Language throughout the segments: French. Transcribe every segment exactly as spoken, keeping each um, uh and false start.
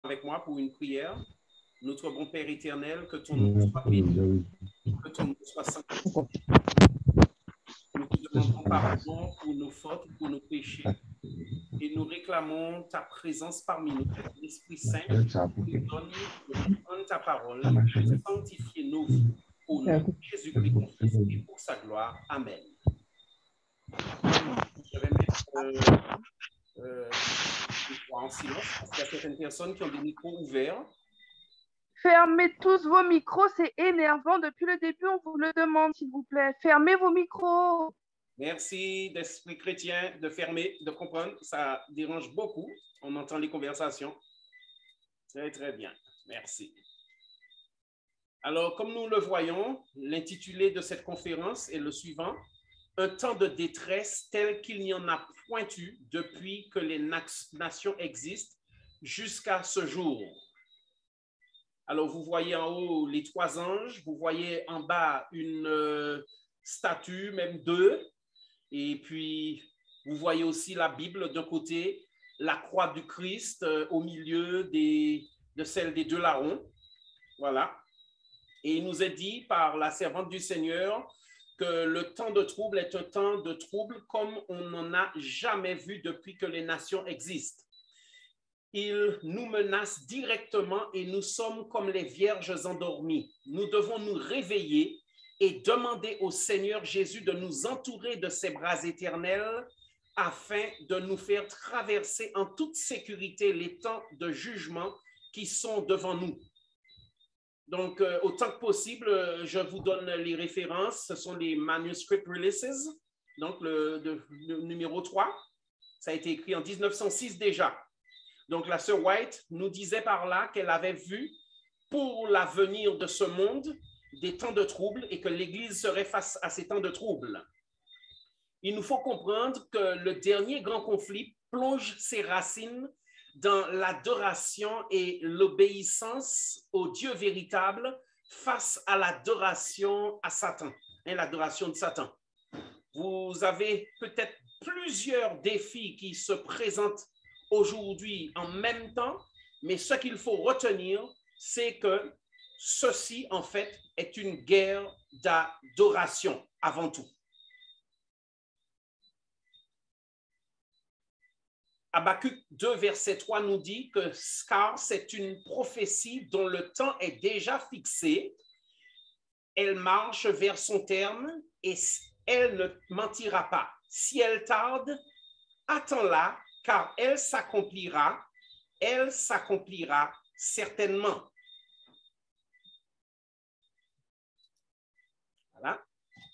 avec moi pour une prière. Notre bon Père éternel, que ton nom soit béni, que ton nom soit sanctifié. Nous te demandons pardon pour nos fautes, pour nos péchés, et nous réclamons ta présence parmi nous, l'Esprit Saint, qui nous donne de comprendre ta parole, de sanctifier nos vies au nom de Jésus-Christ et pour sa gloire. Amen. Je vais mettre euh, euh, en silence parce qu'il y a certaines personnes qui ont des micros ouverts. Fermez tous vos micros, c'est énervant. Depuis le début, on vous le demande, s'il vous plaît. Fermez vos micros. Merci d'esprit chrétien de fermer, de comprendre. Ça dérange beaucoup. On entend les conversations. Très, très bien. Merci. Alors, comme nous le voyons, l'intitulé de cette conférence est le suivant. Un temps de détresse tel qu'il n'y en a point eu depuis que les nations existent jusqu'à ce jour. Alors, vous voyez en haut les trois anges, vous voyez en bas une euh, statue, même deux, et puis vous voyez aussi la Bible d'un côté, la croix du Christ euh, au milieu des, de celle des deux larrons. Voilà. Et il nous est dit par la servante du Seigneur que le temps de trouble est un temps de trouble comme on n'en a jamais vu depuis que les nations existent. Il nous menace directement et nous sommes comme les vierges endormies. Nous devons nous réveiller et demander au Seigneur Jésus de nous entourer de ses bras éternels afin de nous faire traverser en toute sécurité les temps de jugement qui sont devant nous. Donc, euh, autant que possible, je vous donne les références. Ce sont les manuscript releases, donc le, de, le numéro trois. Ça a été écrit en mille neuf cent six déjà. Donc, la sœur White nous disait par là qu'elle avait vu pour l'avenir de ce monde des temps de trouble et que l'Église serait face à ces temps de trouble. Il nous faut comprendre que le dernier grand conflit plonge ses racines dans l'adoration et l'obéissance au Dieu véritable face à l'adoration à Satan, hein, l'adoration de Satan. Vous avez peut-être plusieurs défis qui se présentent aujourd'hui en même temps, mais ce qu'il faut retenir, c'est que ceci, en fait, est une guerre d'adoration avant tout. Habakkuk deux, verset trois nous dit que car c'est une prophétie dont le temps est déjà fixé, elle marche vers son terme et elle ne mentira pas. Si elle tarde, attends-la, car elle s'accomplira, elle s'accomplira certainement. Voilà.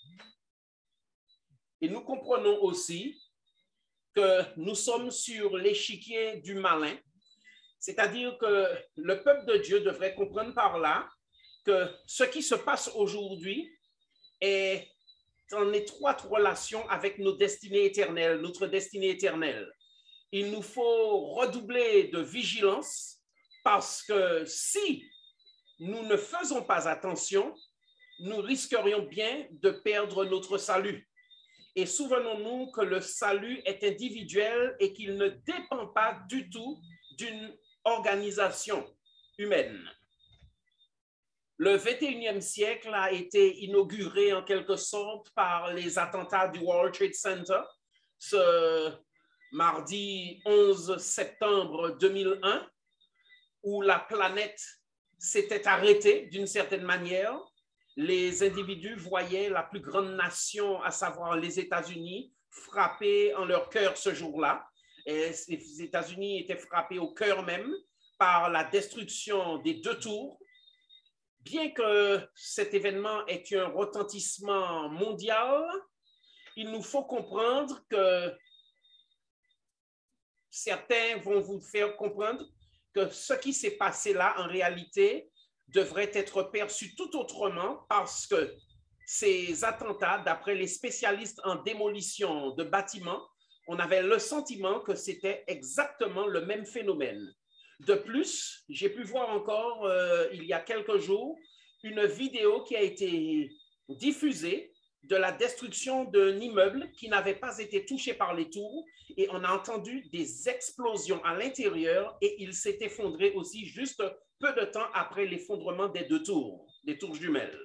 Et nous comprenons aussi que nous sommes sur l'échiquier du malin, c'est-à-dire que le peuple de Dieu devrait comprendre par là que ce qui se passe aujourd'hui est en étroite relation avec nos destinées éternelles, notre destinée éternelle. Il nous faut redoubler de vigilance parce que si nous ne faisons pas attention, nous risquerions bien de perdre notre salut. Et souvenons-nous que le salut est individuel et qu'il ne dépend pas du tout d'une organisation humaine. Le vingt et unième siècle a été inauguré en quelque sorte par les attentats du World Trade Center ce mardi onze septembre deux mille un, où la planète s'était arrêtée d'une certaine manière. Les individus voyaient la plus grande nation, à savoir les États-Unis, frapper en leur cœur ce jour-là. Et les États-Unis étaient frappés au cœur même par la destruction des deux tours. Bien que cet événement ait eu un retentissement mondial, il nous faut comprendre que certains vont vous faire comprendre que ce qui s'est passé là, en réalité, devrait être perçu tout autrement parce que ces attentats, d'après les spécialistes en démolition de bâtiments, on avait le sentiment que c'était exactement le même phénomène. De plus, j'ai pu voir encore, euh, il y a quelques jours, une vidéo qui a été diffusée de la destruction d'un immeuble qui n'avait pas été touché par les tours et on a entendu des explosions à l'intérieur et il s'est effondré aussi juste peu de temps après l'effondrement des deux tours, des tours jumelles.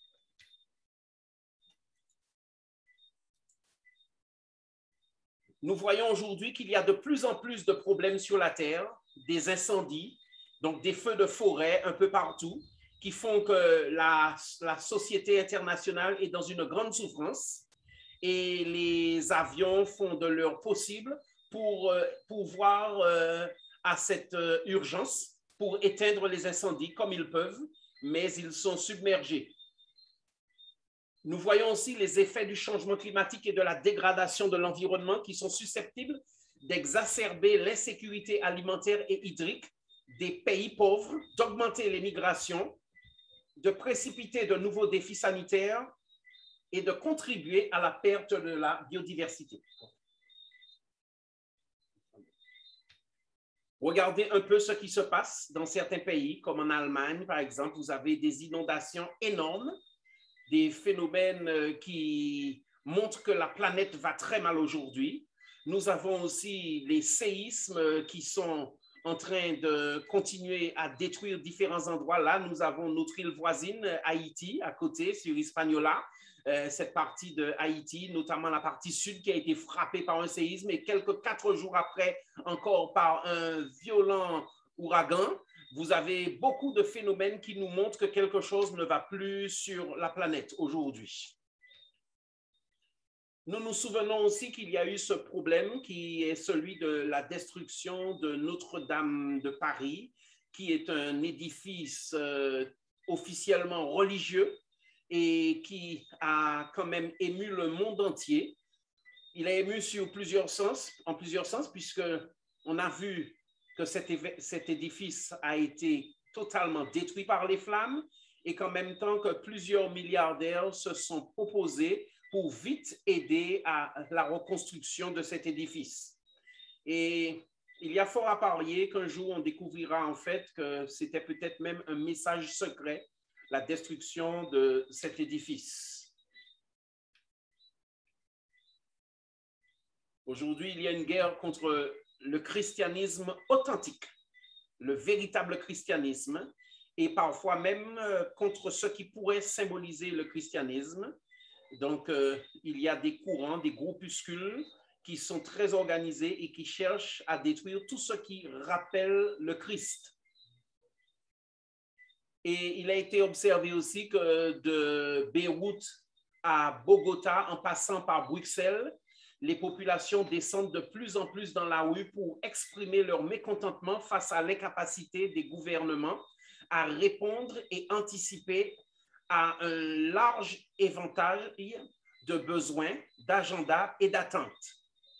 Nous voyons aujourd'hui qu'il y a de plus en plus de problèmes sur la Terre, des incendies, donc des feux de forêt un peu partout, qui font que la, la société internationale est dans une grande souffrance et les avions font de leur possible pour euh, pouvoir euh, à cette euh, urgence, pour éteindre les incendies comme ils peuvent, mais ils sont submergés. Nous voyons aussi les effets du changement climatique et de la dégradation de l'environnement qui sont susceptibles d'exacerber l'insécurité alimentaire et hydrique des pays pauvres, d'augmenter les migrations, de précipiter de nouveaux défis sanitaires et de contribuer à la perte de la biodiversité. Regardez un peu ce qui se passe dans certains pays, comme en Allemagne, par exemple, vous avez des inondations énormes, des phénomènes qui montrent que la planète va très mal aujourd'hui. Nous avons aussi les séismes qui sont en train de continuer à détruire différents endroits. Là, nous avons notre île voisine, Haïti, à côté, sur Hispaniola, euh, cette partie de Haïti, notamment la partie sud qui a été frappée par un séisme et quelques quatre jours après, encore par un violent ouragan. Vous avez beaucoup de phénomènes qui nous montrent que quelque chose ne va plus sur la planète aujourd'hui. Nous nous souvenons aussi qu'il y a eu ce problème qui est celui de la destruction de Notre-Dame de Paris, qui est un édifice euh, officiellement religieux et qui a quand même ému le monde entier. Il a ému sur plusieurs sens, en plusieurs sens, puisqu'on a vu que cet, cet édifice a été totalement détruit par les flammes et qu'en même temps que plusieurs milliardaires se sont proposés pour vite aider à la reconstruction de cet édifice. Et il y a fort à parier qu'un jour, on découvrira en fait que c'était peut-être même un message secret, la destruction de cet édifice. Aujourd'hui, il y a une guerre contre le christianisme authentique, le véritable christianisme, et parfois même contre ce qui pourrait symboliser le christianisme. Donc, euh, il y a des courants, des groupuscules qui sont très organisés et qui cherchent à détruire tout ce qui rappelle le Christ. Et il a été observé aussi que de Beyrouth à Bogota, en passant par Bruxelles, les populations descendent de plus en plus dans la rue pour exprimer leur mécontentement face à l'incapacité des gouvernements à répondre et anticiper à un large éventail de besoins, d'agendas et d'attentes.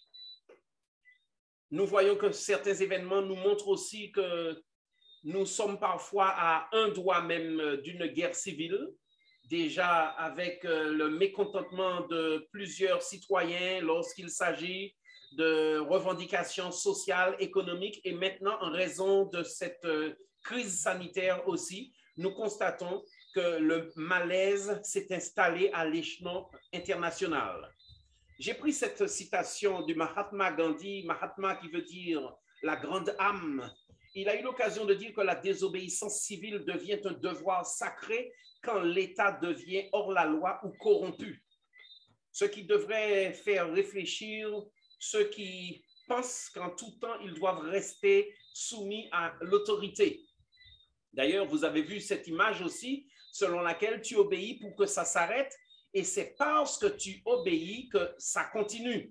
Nous voyons que certains événements nous montrent aussi que nous sommes parfois à un doigt même d'une guerre civile, déjà avec le mécontentement de plusieurs citoyens lorsqu'il s'agit de revendications sociales, économiques, et maintenant en raison de cette crise sanitaire aussi, nous constatons que le malaise s'est installé à l'échelon international. J'ai pris cette citation du Mahatma Gandhi, Mahatma qui veut dire la grande âme. Il a eu l'occasion de dire que la désobéissance civile devient un devoir sacré quand l'État devient hors la loi ou corrompu. Ce qui devrait faire réfléchir ceux qui pensent qu'en tout temps, ils doivent rester soumis à l'autorité. D'ailleurs, vous avez vu cette image aussi, selon laquelle tu obéis pour que ça s'arrête, et c'est parce que tu obéis que ça continue.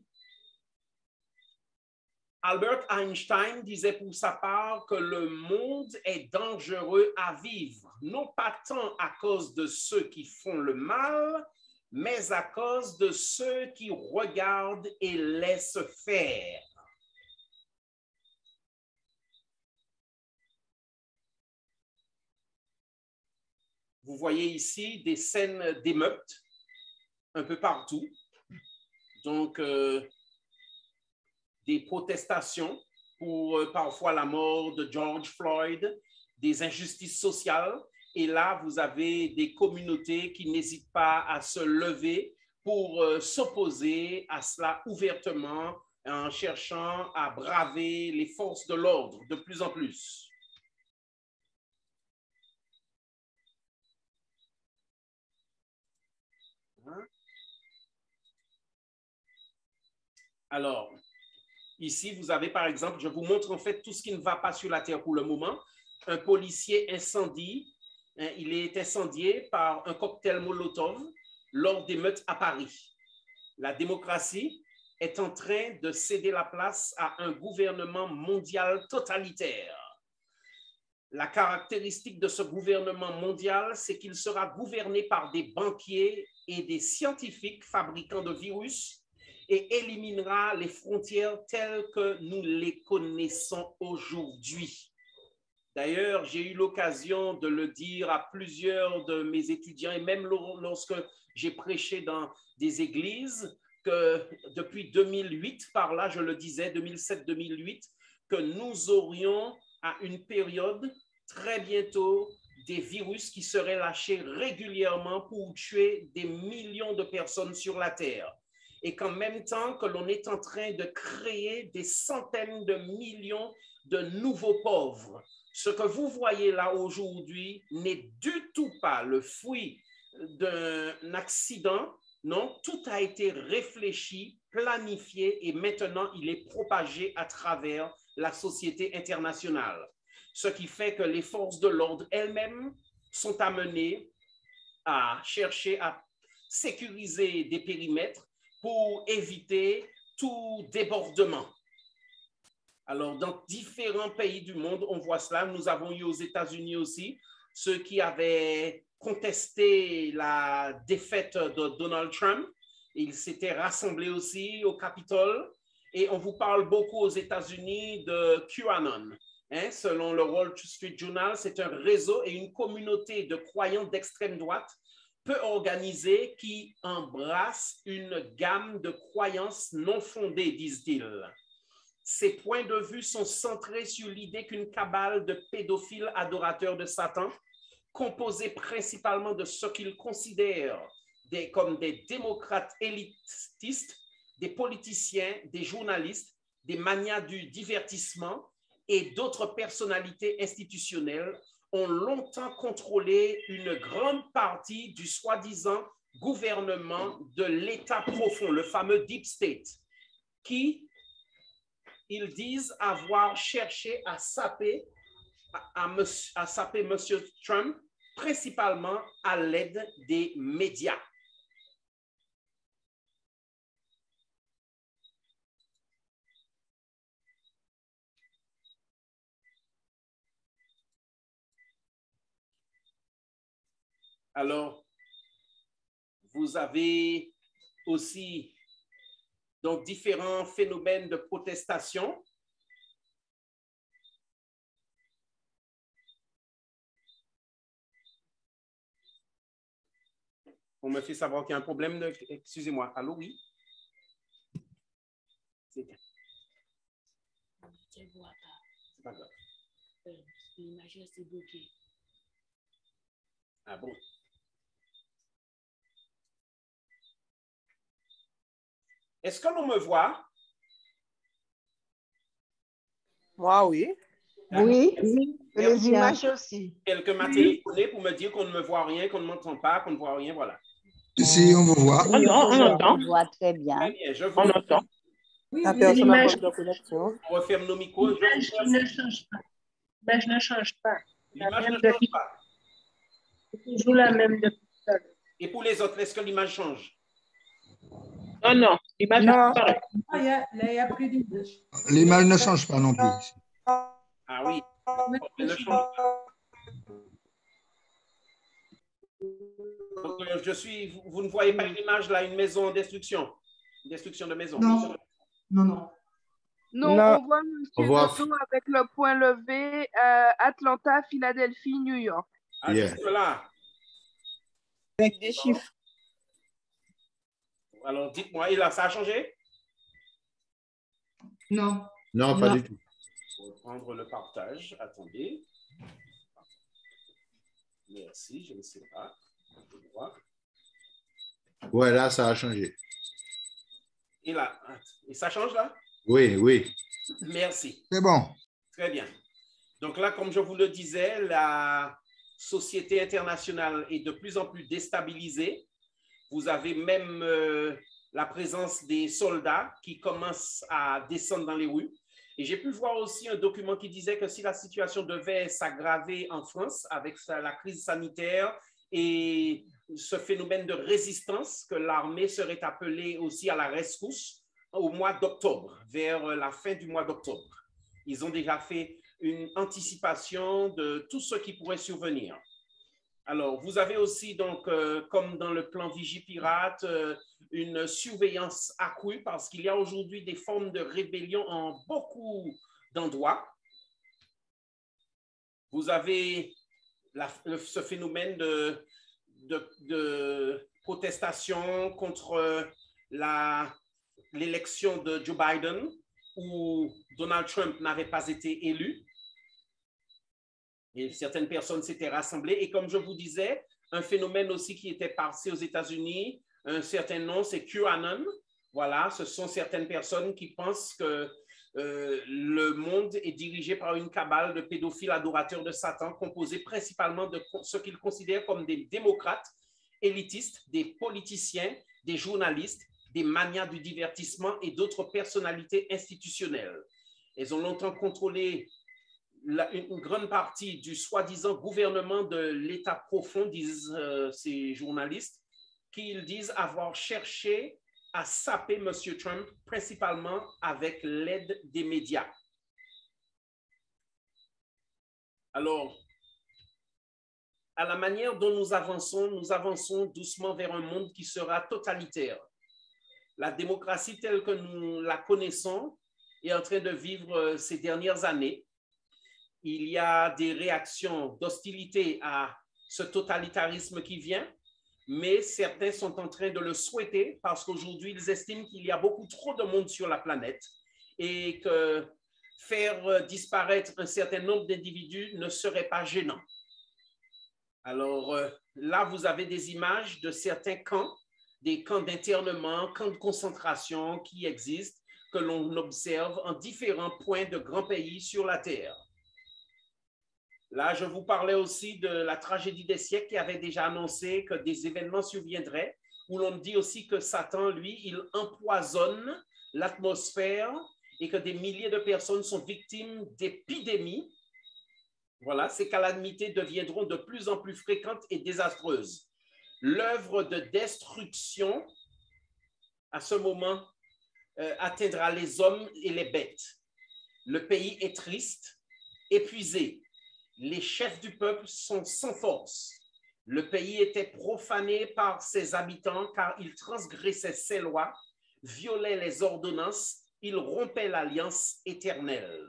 Albert Einstein disait pour sa part que le monde est dangereux à vivre, non pas tant à cause de ceux qui font le mal, mais à cause de ceux qui regardent et laissent faire. Vous voyez ici des scènes d'émeutes un peu partout. Donc, euh, des protestations pour euh, parfois la mort de George Floyd, des injustices sociales. Et là, vous avez des communautés qui n'hésitent pas à se lever pour euh, s'opposer à cela ouvertement en cherchant à braver les forces de l'ordre de plus en plus. Alors, ici, vous avez par exemple, je vous montre en fait tout ce qui ne va pas sur la terre pour le moment. Un policier incendie, hein, il est incendié par un cocktail Molotov lors des meutes à Paris. La démocratie est en train de céder la place à un gouvernement mondial totalitaire. La caractéristique de ce gouvernement mondial, c'est qu'il sera gouverné par des banquiers et des scientifiques fabricants de virus et éliminera les frontières telles que nous les connaissons aujourd'hui. D'ailleurs, j'ai eu l'occasion de le dire à plusieurs de mes étudiants et même lorsque j'ai prêché dans des églises, que depuis deux mille huit, par là, je le disais, deux mille sept deux mille huit, que nous aurions à une période très bientôt des virus qui seraient lâchés régulièrement pour tuer des millions de personnes sur la Terre. Et qu'en même temps que l'on est en train de créer des centaines de millions de nouveaux pauvres. Ce que vous voyez là aujourd'hui n'est du tout pas le fruit d'un accident. Non, tout a été réfléchi, planifié et maintenant il est propagé à travers la société internationale. Ce qui fait que les forces de l'ordre elles-mêmes sont amenées à chercher à sécuriser des périmètres pour éviter tout débordement. Alors, dans différents pays du monde, on voit cela. Nous avons eu aux États-Unis aussi ceux qui avaient contesté la défaite de Donald Trump. Ils s'étaient rassemblés aussi au Capitole. Et on vous parle beaucoup aux États-Unis de QAnon. Hein, selon le Wall Street Journal, c'est un réseau et une communauté de croyants d'extrême droite peu organisée qui embrasse une gamme de croyances non fondées, disent-ils. Ces points de vue sont centrés sur l'idée qu'une cabale de pédophiles adorateurs de Satan, composée principalement de ce qu'ils considèrent des, comme des démocrates élitistes, des politiciens, des journalistes, des manias du divertissement et d'autres personnalités institutionnelles, ont longtemps contrôlé une grande partie du soi-disant gouvernement de l'État profond, le fameux Deep State, qui ils disent avoir cherché à saper, à, à, à saper M. Trump, principalement à l'aide des médias. Alors, vous avez aussi donc différents phénomènes de protestation. On me fait savoir qu'il y a un problème de... Excusez-moi. Allô, oui? C'est bien. C'est pas grave. L'image est bloquée. Ah bon? Est-ce que l'on me voit? Moi, oui. Oui, oui. Et les images aussi. Quelqu'un m'a téléphoné pour me dire qu'on ne me voit rien, qu'on ne m'entend pas, qu'on ne voit rien, voilà. Si, on vous voit. Oui, on, on entend. On voit très bien. Très bien, je vous On entend. Oui, La personne a pas de connexion. On referme nos micros. L'image ne change pas. L'image ne change pas. L'image ne change pas. C'est toujours la même depuis tout à l'heure. Et pour les autres, est-ce que l'image change? Non, non, l'image est pareille. Ah, il n'y a, a plus d'image. L'image ne change pas non plus. Ah oui, elle ne change pas. Donc, euh, je suis, vous, vous ne voyez pas une image là, une maison en destruction? Une destruction de maison? Non, non, non. Non, Non. on voit M. Dotto avec le point levé, euh, Atlanta, Philadelphie, New York. Ah, Yeah. juste là. Avec des chiffres. Alors, dites-moi, et là, ça a changé? Non. Non, pas Non. du tout. On va prendre le partage. Attendez. Merci, je ne sais pas. Je vais voir. Ouais, là, ça a changé. Et là, et ça change là? Oui, oui. Merci. C'est bon. Très bien. Donc là, comme je vous le disais, la société internationale est de plus en plus déstabilisée. Vous avez même euh, la présence des soldats qui commencent à descendre dans les rues. Et j'ai pu voir aussi un document qui disait que si la situation devait s'aggraver en France avec la crise sanitaire et ce phénomène de résistance, que l'armée serait appelée aussi à la rescousse au mois d'octobre, vers la fin du mois d'octobre. Ils ont déjà fait une anticipation de tout ce qui pourrait survenir. Alors, vous avez aussi, donc, euh, comme dans le plan Vigipirate, euh, une surveillance accrue parce qu'il y a aujourd'hui des formes de rébellion en beaucoup d'endroits. Vous avez la, le, ce phénomène de, de, de protestation contre l'élection de Joe Biden où Donald Trump n'avait pas été élu. Et certaines personnes s'étaient rassemblées. Et comme je vous disais, un phénomène aussi qui était passé aux États-Unis, un certain nom, c'est QAnon. Voilà, ce sont certaines personnes qui pensent que euh, le monde est dirigé par une cabale de pédophiles adorateurs de Satan, composée principalement de ce qu'ils considèrent comme des démocrates élitistes, des politiciens, des journalistes, des manias du divertissement et d'autres personnalités institutionnelles. Elles ont longtemps contrôlé La, une grande partie du soi-disant gouvernement de l'État profond, disent euh, ces journalistes, qu'ils disent avoir cherché à saper M. Trump, principalement avec l'aide des médias. Alors, à la manière dont nous avançons, nous avançons doucement vers un monde qui sera totalitaire. La démocratie telle que nous la connaissons est en train de vivre ces dernières années. Il y a des réactions d'hostilité à ce totalitarisme qui vient, mais certains sont en train de le souhaiter parce qu'aujourd'hui, ils estiment qu'il y a beaucoup trop de monde sur la planète et que faire disparaître un certain nombre d'individus ne serait pas gênant. Alors là, vous avez des images de certains camps, des camps d'internement, camps de concentration qui existent, que l'on observe en différents points de grands pays sur la Terre. Là, je vous parlais aussi de la tragédie des siècles qui avait déjà annoncé que des événements surviendraient, où l'on dit aussi que Satan, lui, il empoisonne l'atmosphère et que des milliers de personnes sont victimes d'épidémies. Voilà, ces calamités deviendront de plus en plus fréquentes et désastreuses. L'œuvre de destruction, à ce moment, euh, atteindra les hommes et les bêtes. Le pays est triste, épuisé. Les chefs du peuple sont sans force. Le pays était profané par ses habitants car ils transgressaient ses lois, violaient les ordonnances, ils rompaient l'alliance éternelle.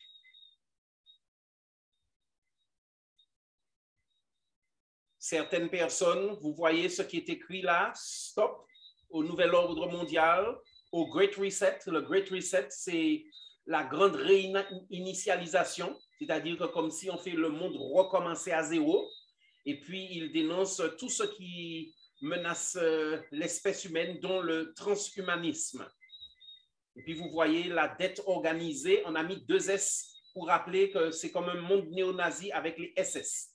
Certaines personnes, vous voyez ce qui est écrit là, stop, au nouvel ordre mondial, au Great Reset. Le Great Reset, c'est la grande réinitialisation, c'est-à-dire que comme si on fait le monde recommencer à zéro, et puis il dénonce tout ce qui menace l'espèce humaine, dont le transhumanisme. Et puis vous voyez la dette organisée, on a mis deux S pour rappeler que c'est comme un monde néo-nazi avec les S S.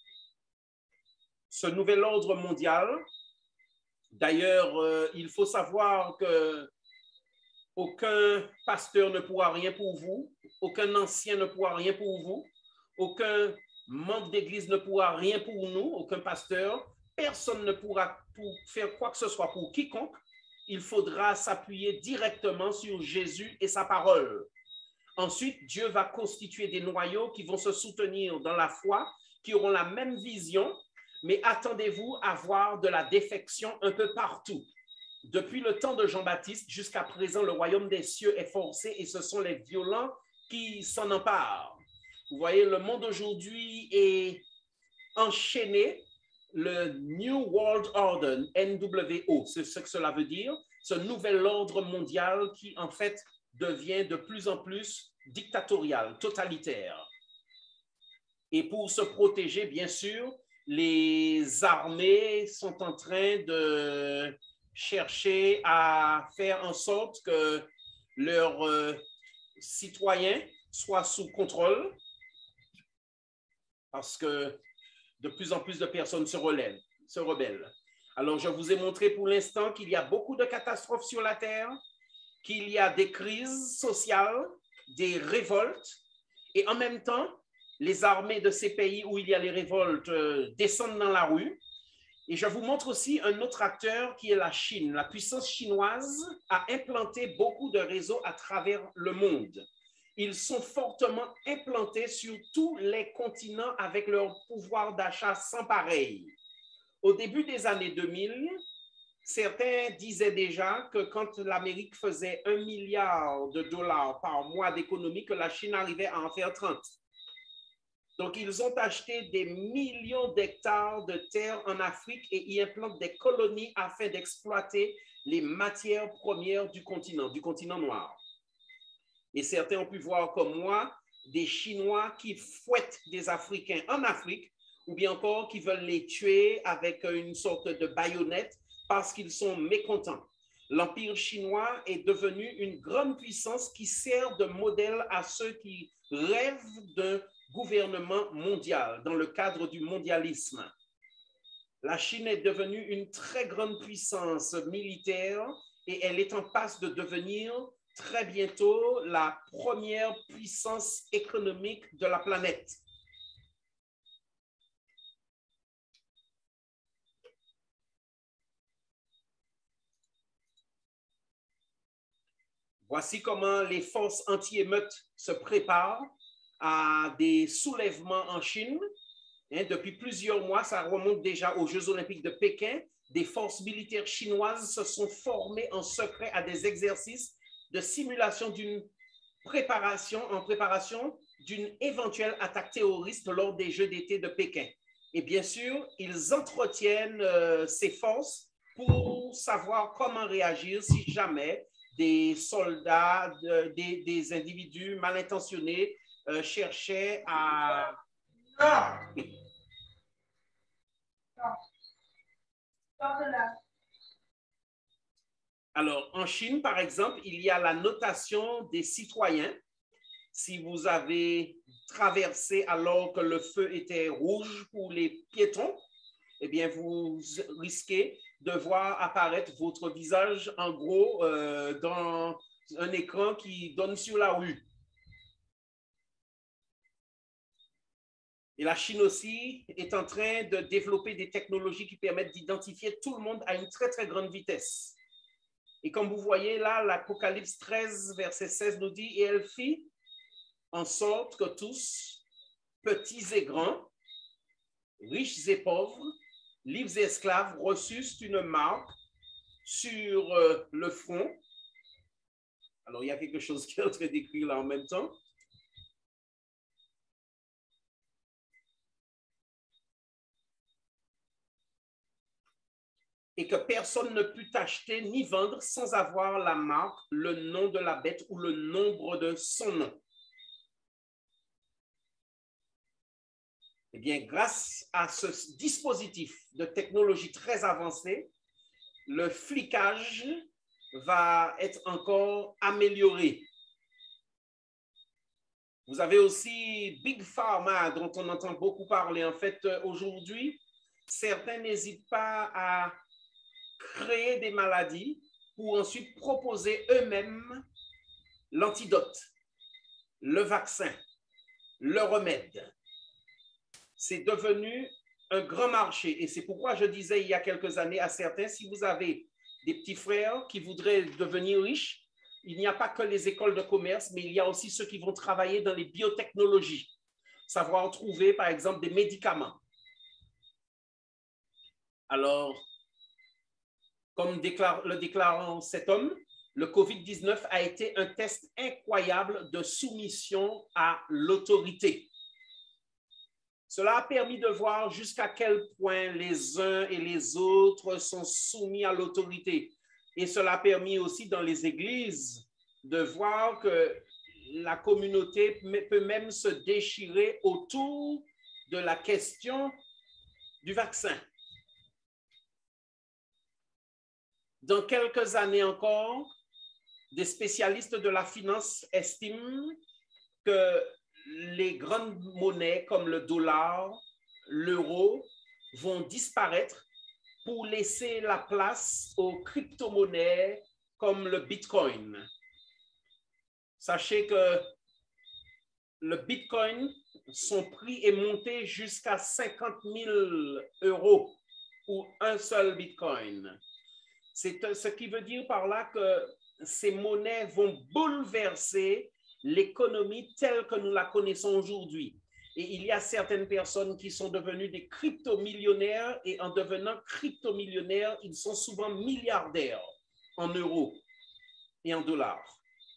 Ce nouvel ordre mondial, d'ailleurs, euh, il faut savoir que aucun pasteur ne pourra rien pour vous, aucun ancien ne pourra rien pour vous, aucun membre d'église ne pourra rien pour nous, aucun pasteur, personne ne pourra pour faire quoi que ce soit pour quiconque. Il faudra s'appuyer directement sur Jésus et sa parole. Ensuite, Dieu va constituer des noyaux qui vont se soutenir dans la foi, qui auront la même vision, mais attendez-vous à voir de la défection un peu partout. Depuis le temps de Jean-Baptiste jusqu'à présent, le royaume des cieux est forcé et ce sont les violents qui s'en emparent. Vous voyez, le monde aujourd'hui est enchaîné. Le New World Order, N W O, c'est ce que cela veut dire, ce nouvel ordre mondial qui en fait devient de plus en plus dictatorial, totalitaire. Et pour se protéger, bien sûr, les armées sont en train de chercher à faire en sorte que leurs euh, citoyens soient sous contrôle parce que de plus en plus de personnes se relèvent, se rebellent. Alors, je vous ai montré pour l'instant qu'il y a beaucoup de catastrophes sur la Terre, qu'il y a des crises sociales, des révoltes, et en même temps, les armées de ces pays où il y a les révoltes euh, descendent dans la rue. Et je vous montre aussi un autre acteur qui est la Chine. La puissance chinoise a implanté beaucoup de réseaux à travers le monde. Ils sont fortement implantés sur tous les continents avec leur pouvoir d'achat sans pareil. Au début des années deux mille, certains disaient déjà que quand l'Amérique faisait un milliard de dollars par mois d'économie, que la Chine arrivait à en faire trente. Donc, ils ont acheté des millions d'hectares de terre en Afrique et y implantent des colonies afin d'exploiter les matières premières du continent, du continent noir. Et certains ont pu voir comme moi des Chinois qui fouettent des Africains en Afrique ou bien encore qui veulent les tuer avec une sorte de baïonnette parce qu'ils sont mécontents. L'Empire chinois est devenu une grande puissance qui sert de modèle à ceux qui rêvent d'un gouvernement mondial dans le cadre du mondialisme. La Chine est devenue une très grande puissance militaire et elle est en passe de devenir très bientôt la première puissance économique de la planète. Voici comment les forces anti-émeutes se préparent à des soulèvements en Chine. Hein, depuis plusieurs mois, ça remonte déjà aux Jeux olympiques de Pékin. Des forces militaires chinoises se sont formées en secret à des exercices de simulation d'une préparation, en préparation d'une éventuelle attaque terroriste lors des Jeux d'été de Pékin. Et bien sûr, ils entretiennent euh, ces forces pour savoir comment réagir si jamais des soldats, de, des, des individus mal intentionnés euh, cherchaient à... Alors, en Chine, par exemple, il y a la notation des citoyens. Si vous avez traversé alors que le feu était rouge pour les piétons, eh bien, vous risquez de voir apparaître votre visage en gros euh, dans un écran qui donne sur la rue. Et la Chine aussi est en train de développer des technologies qui permettent d'identifier tout le monde à une très, très grande vitesse. Et comme vous voyez là, l'Apocalypse treize, verset seize nous dit « Et elle fit en sorte que tous, petits et grands, riches et pauvres, libres et esclaves, reçussent une marque sur euh, le front. » Alors, il y a quelque chose qui est en train d'écrire là en même temps. Et que personne ne put acheter ni vendre sans avoir la marque, le nom de la bête ou le nombre de son nom. Eh bien, grâce à ce dispositif de technologie très avancée, le flicage va être encore amélioré. Vous avez aussi Big Pharma, dont on entend beaucoup parler. En fait, aujourd'hui, certains n'hésitent pas à créer des maladies pour ensuite proposer eux-mêmes l'antidote, le vaccin, le remède. C'est devenu un grand marché et c'est pourquoi je disais il y a quelques années à certains, si vous avez des petits frères qui voudraient devenir riches, il n'y a pas que les écoles de commerce, mais il y a aussi ceux qui vont travailler dans les biotechnologies, savoir trouver par exemple des médicaments. Alors, comme déclare, le déclarant cet homme, le COVID dix-neuf a été un test incroyable de soumission à l'autorité. Cela a permis de voir jusqu'à quel point les uns et les autres sont soumis à l'autorité. Et cela a permis aussi dans les églises de voir que la communauté peut même se déchirer autour de la question du vaccin. Dans quelques années encore, des spécialistes de la finance estiment que les grandes monnaies comme le dollar, l'euro vont disparaître pour laisser la place aux crypto-monnaies comme le Bitcoin. Sachez que le Bitcoin, son prix est monté jusqu'à cinquante mille euros pour un seul Bitcoin. C'est ce qui veut dire par là que ces monnaies vont bouleverser l'économie telle que nous la connaissons aujourd'hui. Et il y a certaines personnes qui sont devenues des crypto-millionnaires et en devenant crypto-millionnaires, ils sont souvent milliardaires en euros et en dollars.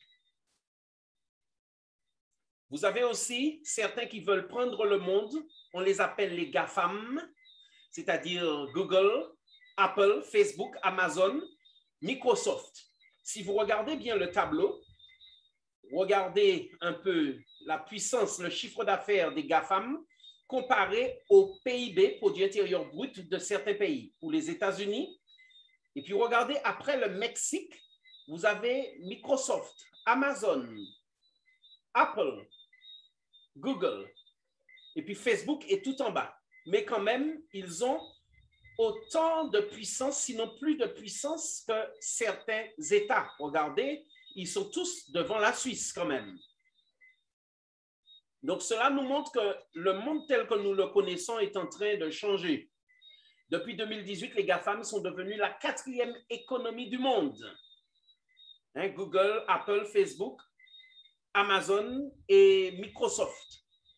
Vous avez aussi certains qui veulent prendre le monde, on les appelle les GAFAM, c'est-à-dire Google, Apple, Facebook, Amazon, Microsoft. Si vous regardez bien le tableau, regardez un peu la puissance, le chiffre d'affaires des GAFAM comparé au P I B, produit intérieur brut, de certains pays, ou les États-Unis. Et puis regardez, après le Mexique, vous avez Microsoft, Amazon, Apple, Google, et puis Facebook est tout en bas. Mais quand même, ils ont autant de puissance, sinon plus de puissance que certains États. Regardez, ils sont tous devant la Suisse quand même. Donc, cela nous montre que le monde tel que nous le connaissons est en train de changer. Depuis deux mille dix-huit, les GAFAM sont devenus la quatrième économie du monde. Hein, Google, Apple, Facebook, Amazon et Microsoft.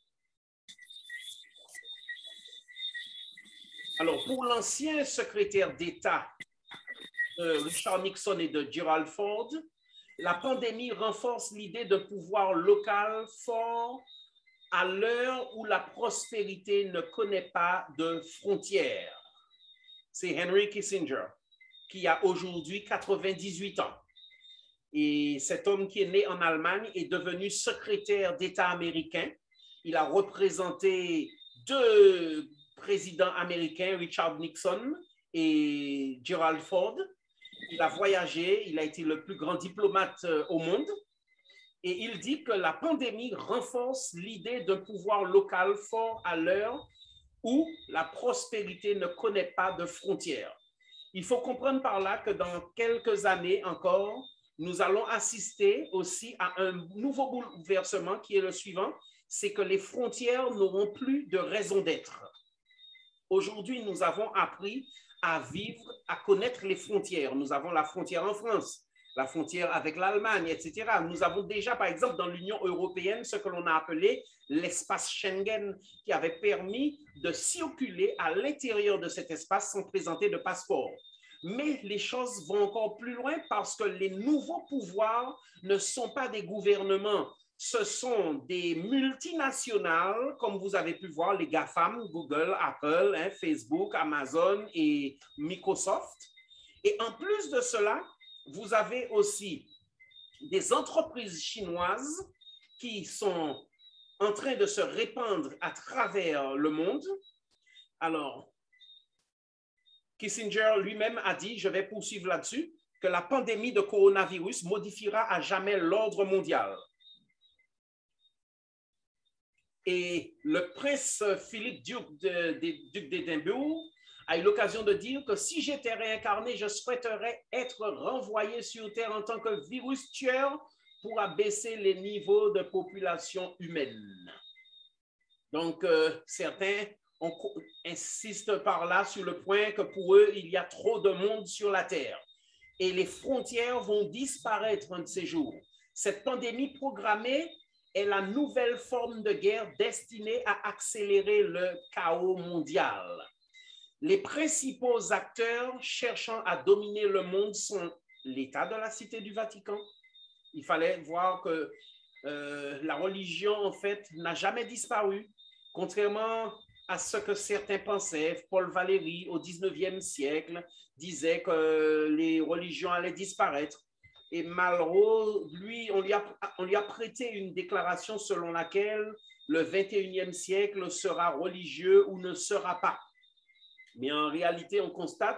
Alors, pour l'ancien secrétaire d'État de Richard Nixon et de Gerald Ford, la pandémie renforce l'idée d'un pouvoir local fort à l'heure où la prospérité ne connaît pas de frontières. C'est Henry Kissinger, qui a aujourd'hui quatre-vingt-dix-huit ans. Et cet homme qui est né en Allemagne est devenu secrétaire d'État américain. Il a représenté deux présidents américains, Richard Nixon et Gerald Ford. Il a voyagé, il a été le plus grand diplomate au monde. Et il dit que la pandémie renforce l'idée d'un pouvoir local fort à l'heure où la prospérité ne connaît pas de frontières. Il faut comprendre par là que dans quelques années encore, nous allons assister aussi à un nouveau bouleversement qui est le suivant, c'est que les frontières n'auront plus de raison d'être. Aujourd'hui, nous avons appris à vivre, à connaître les frontières. Nous avons la frontière en France, la frontière avec l'Allemagne, et cetera. Nous avons déjà, par exemple, dans l'Union européenne, ce que l'on a appelé l'espace Schengen, qui avait permis de circuler à l'intérieur de cet espace sans présenter de passeport. Mais les choses vont encore plus loin parce que les nouveaux pouvoirs ne sont pas des gouvernements, ce sont des multinationales, comme vous avez pu voir, les GAFAM, Google, Apple, hein, Facebook, Amazon et Microsoft. Et en plus de cela, vous avez aussi des entreprises chinoises qui sont en train de se répandre à travers le monde. Alors, Kissinger lui-même a dit, je vais poursuivre là-dessus, que la pandémie de coronavirus modifiera à jamais l'ordre mondial. Et le prince Philippe, duc d'Édimbourg, a eu l'occasion de dire que si j'étais réincarné, je souhaiterais être renvoyé sur Terre en tant que virus tueur pour abaisser les niveaux de population humaine. Donc, euh, certains on insiste par là sur le point que pour eux, il y a trop de monde sur la Terre et les frontières vont disparaître un de ces jours. Cette pandémie programmée est la nouvelle forme de guerre destinée à accélérer le chaos mondial. Les principaux acteurs cherchant à dominer le monde sont l'État de la Cité du Vatican. Il fallait voir que euh, la religion, en fait, n'a jamais disparu, contrairement à ce que certains pensaient. Paul Valéry, au dix-neuvième siècle, disait que les religions allaient disparaître. Et Malraux, lui, on lui, a, on lui a prêté une déclaration selon laquelle le vingt et unième siècle sera religieux ou ne sera pas. Mais en réalité, on constate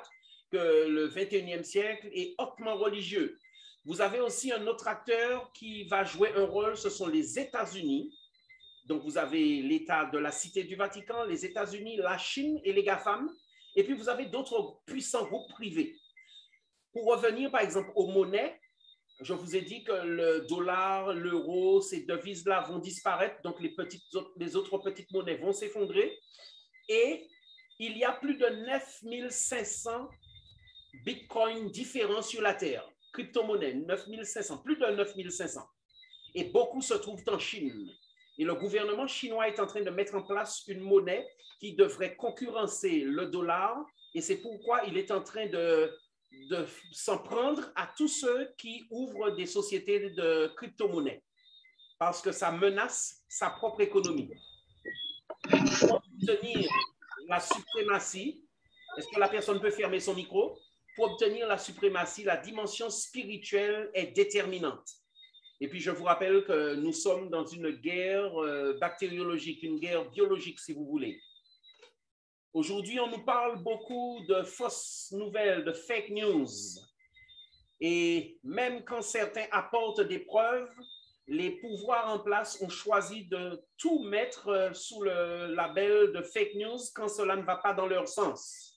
que le vingt et unième siècle est hautement religieux. Vous avez aussi un autre acteur qui va jouer un rôle, ce sont les États-Unis. Donc, vous avez l'État de la Cité du Vatican, les États-Unis, la Chine et les GAFAM. Et puis, vous avez d'autres puissants groupes privés. Pour revenir, par exemple, aux monnaies, je vous ai dit que le dollar, l'euro, ces devises-là vont disparaître. Donc, les, petites, les autres petites monnaies vont s'effondrer. Et il y a plus de neuf mille cinq cents bitcoins différents sur la Terre. Crypto-monnaies, neuf mille cinq cents, plus de neuf mille cinq cents. Et beaucoup se trouvent en Chine. Et le gouvernement chinois est en train de mettre en place une monnaie qui devrait concurrencer le dollar. Et c'est pourquoi il est en train de, de s'en prendre à tous ceux qui ouvrent des sociétés de crypto-monnaies. Parce que ça menace sa propre économie. Pour obtenir la suprématie, est-ce que la personne peut fermer son micro? Pour obtenir la suprématie, la dimension spirituelle est déterminante. Et puis, je vous rappelle que nous sommes dans une guerre euh, bactériologique, une guerre biologique, si vous voulez. Aujourd'hui, on nous parle beaucoup de fausses nouvelles, de fake news. Et même quand certains apportent des preuves, les pouvoirs en place ont choisi de tout mettre sous le label de fake news quand cela ne va pas dans leur sens.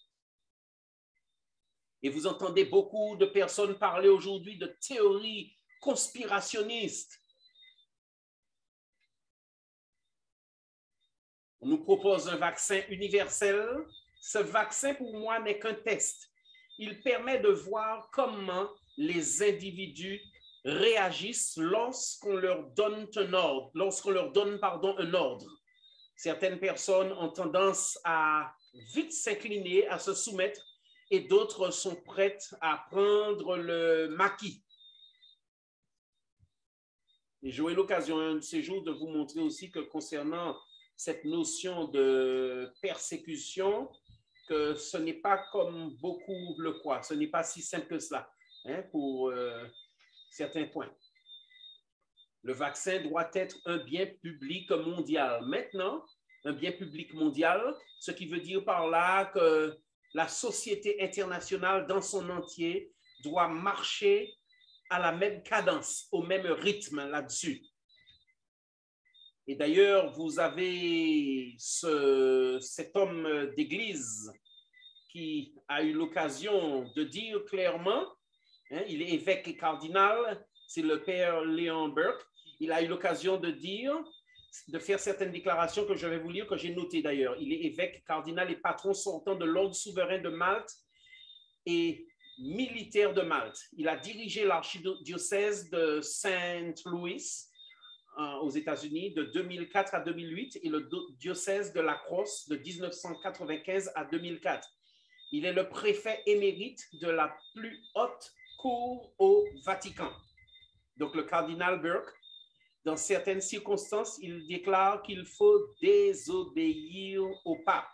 Et vous entendez beaucoup de personnes parler aujourd'hui de théories conspirationnistes. On nous propose un vaccin universel. Ce vaccin, pour moi, n'est qu'un test. Il permet de voir comment les individus réagissent lorsqu'on leur donne un ordre, lorsqu'on leur donne, pardon, un ordre. Certaines personnes ont tendance à vite s'incliner, à se soumettre, et d'autres sont prêtes à prendre le maquis. Et j'aurai l'occasion un de ces jours de vous montrer aussi que concernant cette notion de persécution, que ce n'est pas comme beaucoup le croient, ce n'est pas si simple que cela, hein, pour euh, certains points. Le vaccin doit être un bien public mondial. Maintenant, un bien public mondial, ce qui veut dire par là que la société internationale dans son entier doit marcher à la même cadence, au même rythme là-dessus. Et d'ailleurs, vous avez ce, cet homme d'église qui a eu l'occasion de dire clairement, hein, il est évêque et cardinal, c'est le père Léon Burke, il a eu l'occasion de dire, de faire certaines déclarations que je vais vous lire, que j'ai notées d'ailleurs. Il est évêque, cardinal et patron sortant de l'ordre souverain de Malte et militaire de Malte. Il a dirigé l'archidiocèse de Saint Louis euh, aux États-Unis de deux mille quatre à deux mille huit et le diocèse de La Crosse de mille neuf cent quatre-vingt-quinze à deux mille quatre. Il est le préfet émérite de la plus haute cour au Vatican. Donc le cardinal Burke, dans certaines circonstances, il déclare qu'il faut désobéir au pape.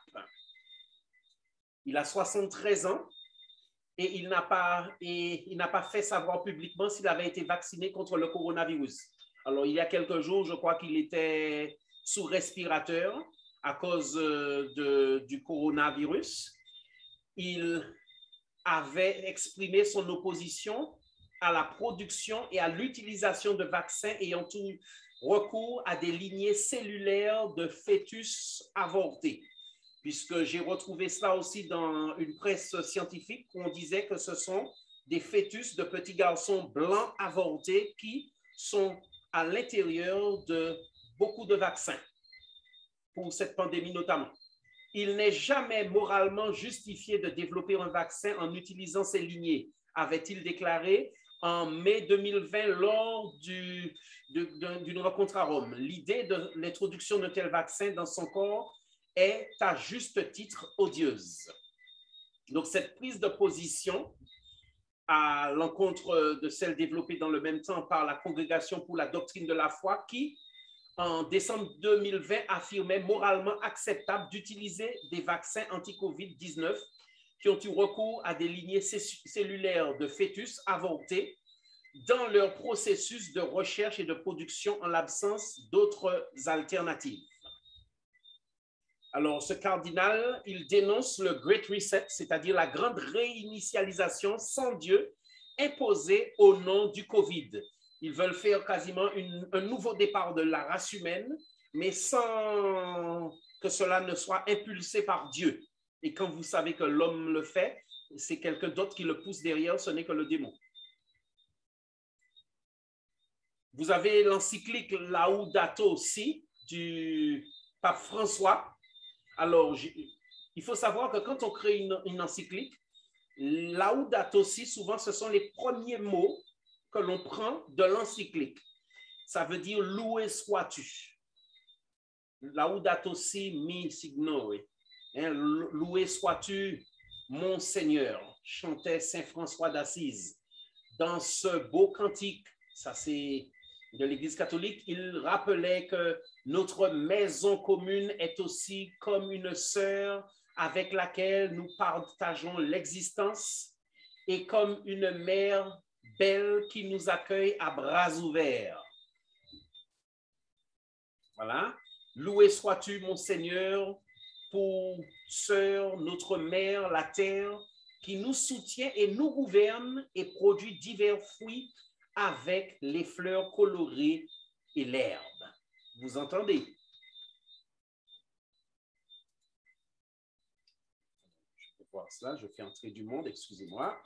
Il a soixante-treize ans et il n'a pas, et il n'a pas fait savoir publiquement s'il avait été vacciné contre le coronavirus. Alors, il y a quelques jours, je crois qu'il était sous respirateur à cause de, du coronavirus. Il avait exprimé son opposition à la production et à l'utilisation de vaccins ayant eu recours à des lignées cellulaires de fœtus avortés. Puisque j'ai retrouvé cela aussi dans une presse scientifique où on disait que ce sont des fœtus de petits garçons blancs avortés qui sont à l'intérieur de beaucoup de vaccins, pour cette pandémie notamment. Il n'est jamais moralement justifié de développer un vaccin en utilisant ces lignées, avait-il déclaré en mai deux mille vingt lors du, d'une rencontre à Rome. L'idée de l'introduction d'un tel vaccin dans son corps est à juste titre odieuse. Donc, cette prise de position à l'encontre de celle développée dans le même temps par la Congrégation pour la doctrine de la foi qui, en décembre deux mille vingt, affirmait moralement acceptable d'utiliser des vaccins anti-covid dix-neuf qui ont eu recours à des lignées cellulaires de fœtus avortés dans leur processus de recherche et de production en l'absence d'autres alternatives. Alors, ce cardinal, il dénonce le Great Reset, c'est-à-dire la grande réinitialisation sans Dieu imposée au nom du Covid. Ils veulent faire quasiment une, un nouveau départ de la race humaine, mais sans que cela ne soit impulsé par Dieu. Et quand vous savez que l'homme le fait, c'est quelqu'un d'autre qui le pousse derrière, ce n'est que le démon. Vous avez l'encyclique Laudato Si du pape François. Alors, il faut savoir que quand on crée une, une encyclique, Laudato Si, souvent, ce sont les premiers mots que l'on prend de l'encyclique. Ça veut dire « loué sois-tu ». Laudato Si mi signore. Hein, « loué sois-tu, mon Seigneur », chantait saint François d'Assise. Dans ce beau cantique, ça c'est de l'Église catholique, il rappelait que notre maison commune est aussi comme une sœur avec laquelle nous partageons l'existence et comme une mère belle qui nous accueille à bras ouverts. Voilà. Loué sois-tu, mon Seigneur, pour sœur, notre mère, la terre, qui nous soutient et nous gouverne et produit divers fruits avec les fleurs colorées et l'herbe. Vous entendez? Je vais voir cela, je fais entrer du monde, excusez-moi.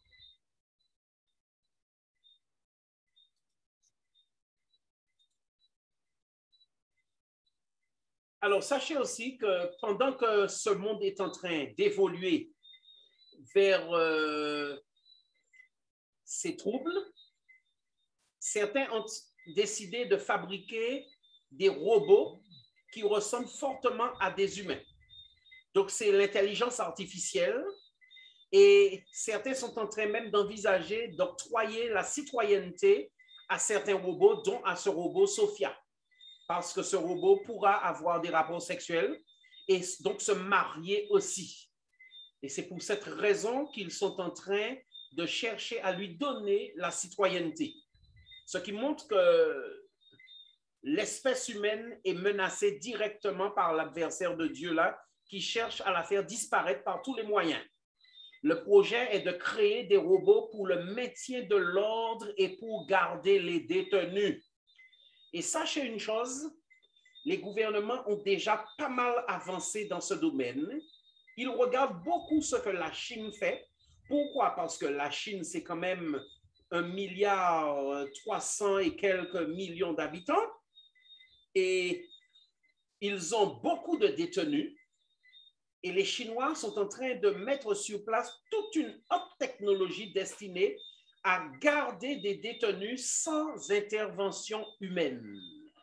Alors, sachez aussi que pendant que ce monde est en train d'évoluer vers euh, ces troubles, certains ont décidé de fabriquer des robots qui ressemblent fortement à des humains. Donc, c'est l'intelligence artificielle et certains sont en train même d'envisager d'octroyer la citoyenneté à certains robots, dont à ce robot Sophia, parce que ce robot pourra avoir des rapports sexuels et donc se marier aussi. Et c'est pour cette raison qu'ils sont en train de chercher à lui donner la citoyenneté. Ce qui montre que l'espèce humaine est menacée directement par l'adversaire de Dieu là, qui cherche à la faire disparaître par tous les moyens. Le projet est de créer des robots pour le maintien de l'ordre et pour garder les détenus. Et sachez une chose, les gouvernements ont déjà pas mal avancé dans ce domaine. Ils regardent beaucoup ce que la Chine fait. Pourquoi? Parce que la Chine, c'est quand même un milliard trois cents et quelques millions d'habitants et ils ont beaucoup de détenus et les Chinois sont en train de mettre sur place toute une haute technologie destinée à garder des détenus sans intervention humaine.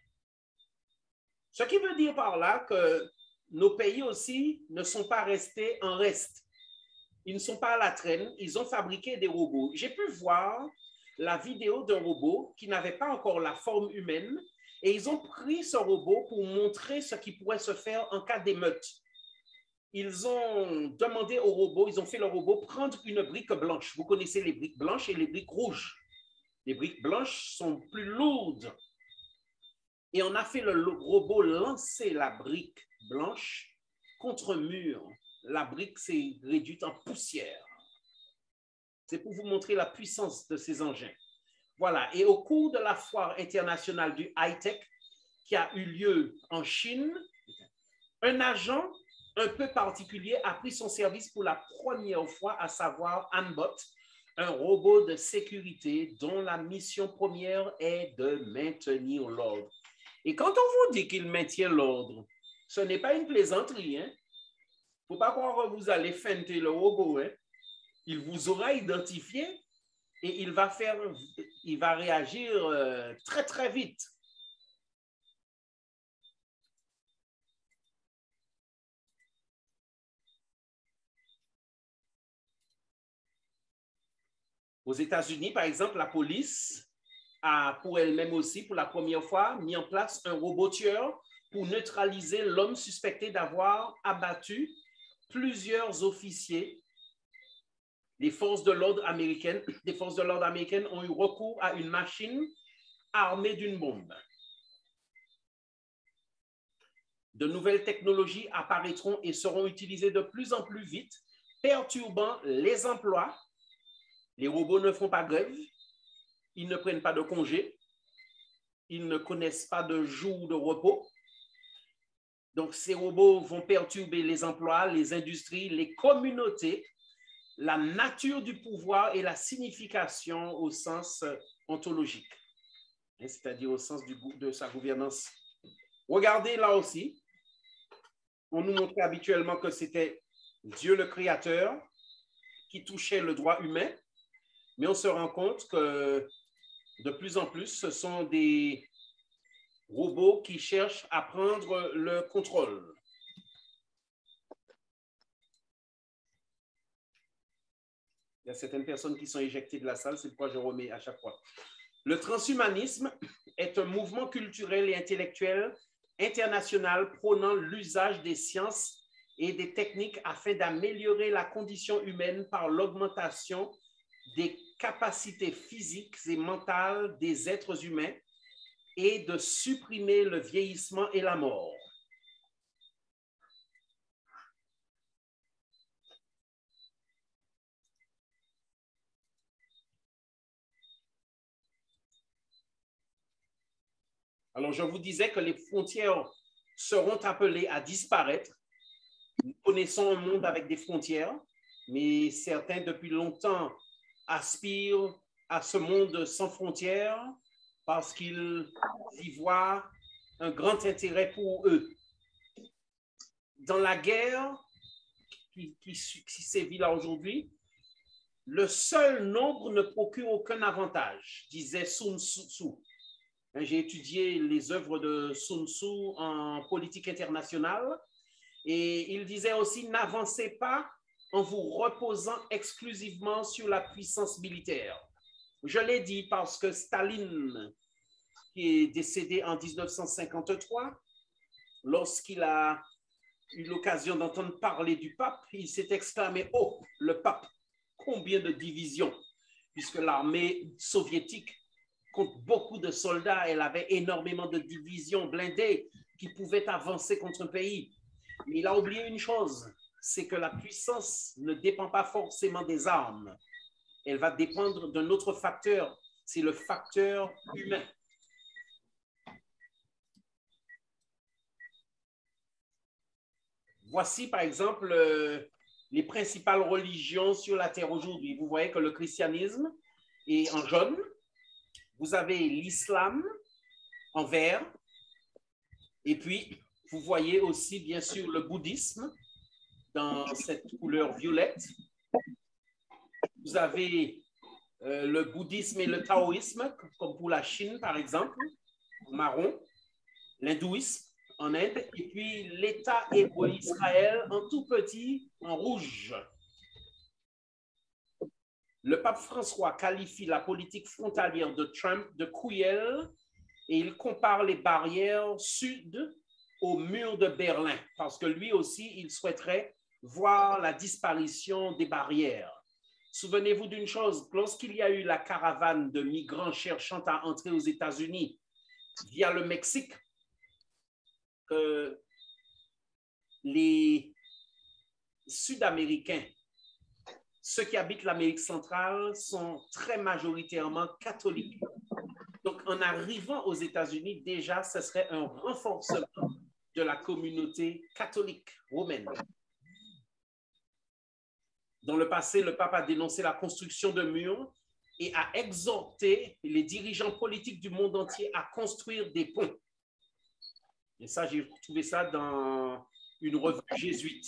Ce qui veut dire par là que nos pays aussi ne sont pas restés en reste. Ils ne sont pas à la traîne, ils ont fabriqué des robots. J'ai pu voir la vidéo d'un robot qui n'avait pas encore la forme humaine et ils ont pris ce robot pour montrer ce qui pourrait se faire en cas d'émeute. Ils ont demandé au robot, ils ont fait le robot prendre une brique blanche. Vous connaissez les briques blanches et les briques rouges. Les briques blanches sont plus lourdes. Et on a fait le robot lancer la brique blanche contre un mur. La brique s'est réduite en poussière. C'est pour vous montrer la puissance de ces engins. Voilà. Et au cours de la foire internationale du high-tech qui a eu lieu en Chine, un agent un peu particulier a pris son service pour la première fois, à savoir Anbot, un robot de sécurité dont la mission première est de maintenir l'ordre. Et quand on vous dit qu'il maintient l'ordre, ce n'est pas une plaisanterie, hein? Il ne faut pas croire que vous allez feinter le robot, hein? Il vous aura identifié et il va, faire, il va réagir euh, très, très vite. Aux États-Unis, par exemple, la police a pour elle-même aussi, pour la première fois, mis en place un robot tueur pour neutraliser l'homme suspecté d'avoir abattu plusieurs officiers. Les forces de l'ordre américaines, les forces de l'ordre américaines ont eu recours à une machine armée d'une bombe. De nouvelles technologies apparaîtront et seront utilisées de plus en plus vite, perturbant les emplois. Les robots ne font pas grève, ils ne prennent pas de congé, ils ne connaissent pas de jours de repos. Donc, ces robots vont perturber les emplois, les industries, les communautés, la nature du pouvoir et la signification au sens ontologique, c'est-à-dire au sens du, de sa gouvernance. Regardez là aussi, on nous montrait habituellement que c'était Dieu le Créateur qui touchait le droit humain, mais on se rend compte que de plus en plus, ce sont des robots qui cherchent à prendre le contrôle. Il y a certaines personnes qui sont éjectées de la salle, c'est pourquoi je remets à chaque fois. Le transhumanisme est un mouvement culturel et intellectuel international prônant l'usage des sciences et des techniques afin d'améliorer la condition humaine par l'augmentation des capacités physiques et mentales des êtres humains et de supprimer le vieillissement et la mort. Alors, je vous disais que les frontières seront appelées à disparaître. Nous connaissons un monde avec des frontières, mais certains, depuis longtemps, aspirent à ce monde sans frontières parce qu'ils y voient un grand intérêt pour eux. Dans la guerre qui, qui, qui sévit là aujourd'hui, le seul nombre ne procure aucun avantage, disait Sun Tzu. J'ai étudié les œuvres de Sun Tzu en politique internationale et il disait aussi « N'avancez pas en vous reposant exclusivement sur la puissance militaire ». Je l'ai dit parce que Staline, qui est décédé en mille neuf cent cinquante-trois, lorsqu'il a eu l'occasion d'entendre parler du pape, il s'est exclamé « Oh, le pape, combien de divisions !» Puisque l'armée soviétique compte beaucoup de soldats, elle avait énormément de divisions blindées qui pouvaient avancer contre un pays. Mais il a oublié une chose, c'est que la puissance ne dépend pas forcément des armes. Elle va dépendre d'un autre facteur, c'est le facteur humain. Voici par exemple euh, les principales religions sur la terre aujourd'hui. Vous voyez que le christianisme est en jaune. Vous avez l'islam en vert. Et puis, vous voyez aussi, bien sûr, le bouddhisme dans cette couleur violette. Vous avez euh, le bouddhisme et le taoïsme, comme pour la Chine, par exemple, en marron. L'hindouisme en Inde. Et puis, l'État hébreu Israël en tout petit, en rouge. Le pape François qualifie la politique frontalière de Trump de cruelle et il compare les barrières sud au mur de Berlin parce que lui aussi, il souhaiterait voir la disparition des barrières. Souvenez-vous d'une chose, lorsqu'il y a eu la caravane de migrants cherchant à entrer aux États-Unis via le Mexique, que les Sud-Américains, ceux qui habitent l'Amérique centrale sont très majoritairement catholiques. Donc, en arrivant aux États-Unis, déjà, ce serait un renforcement de la communauté catholique romaine. Dans le passé, le pape a dénoncé la construction de murs et a exhorté les dirigeants politiques du monde entier à construire des ponts. Et ça, j'ai trouvé ça dans une revue jésuite.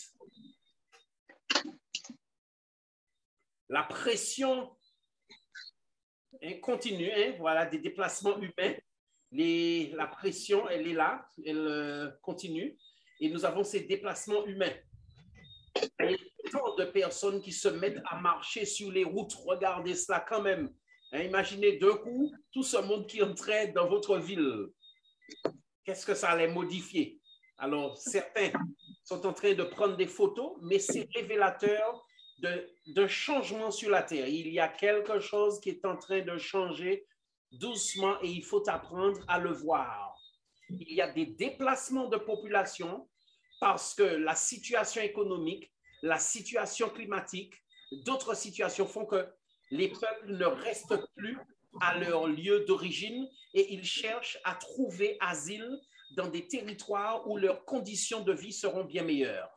La pression hein, continue, hein, voilà, des déplacements humains. Les, la pression, elle est là, elle euh, continue. Et nous avons ces déplacements humains. Il y a tant de personnes qui se mettent à marcher sur les routes. Regardez cela quand même. Hein, imaginez d'un coup tout ce monde qui entrait dans votre ville. Qu'est-ce que ça allait modifier? Alors, certains sont en train de prendre des photos, mais c'est révélateur d'un changement sur la Terre. Il y a quelque chose qui est en train de changer doucement et il faut apprendre à le voir. il y a des déplacements de population parce que la situation économique, la situation climatique, d'autres situations font que les peuples ne restent plus à leur lieu d'origine et ils cherchent à trouver asile dans des territoires où leurs conditions de vie seront bien meilleures.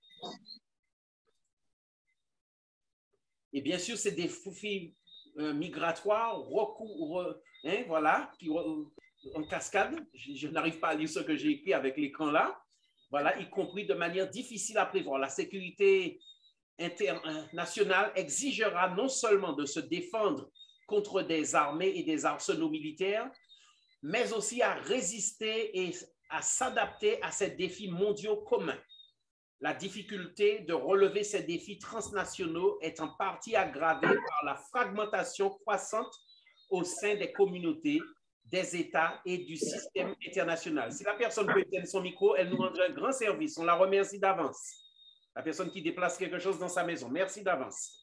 Et bien sûr, c'est des défis euh, migratoires, recours, hein, voilà, qui, en cascade. Je, je n'arrive pas à lire ce que j'ai écrit avec l'écran là. Voilà, y compris de manière difficile à prévoir. La sécurité internationale exigera non seulement de se défendre contre des armées et des arsenaux militaires, mais aussi à résister et à s'adapter à ces défis mondiaux communs. La difficulté de relever ces défis transnationaux est en partie aggravée par la fragmentation croissante au sein des communautés, des États et du système international. Si la personne peut éteindre son micro, elle nous rendrait un grand service. On la remercie d'avance. La personne qui déplace quelque chose dans sa maison, merci d'avance.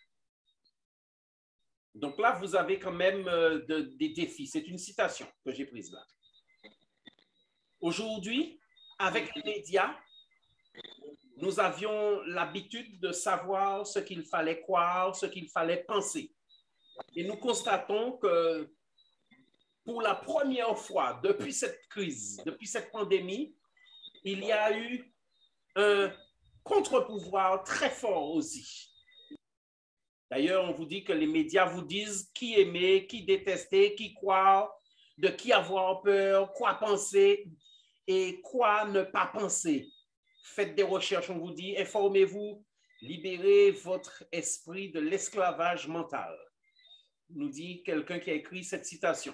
Donc là, vous avez quand même euh, de, des défis. C'est une citation que j'ai prise là. Aujourd'hui, avec les médias, nous avions l'habitude de savoir ce qu'il fallait croire, ce qu'il fallait penser. Et nous constatons que pour la première fois depuis cette crise, depuis cette pandémie, il y a eu un contre-pouvoir très fort aussi. D'ailleurs, on vous dit que les médias vous disent qui aimer, qui détester, qui croire, de qui avoir peur, quoi penser et quoi ne pas penser. Faites des recherches, on vous dit, informez-vous, libérez votre esprit de l'esclavage mental, nous dit quelqu'un qui a écrit cette citation.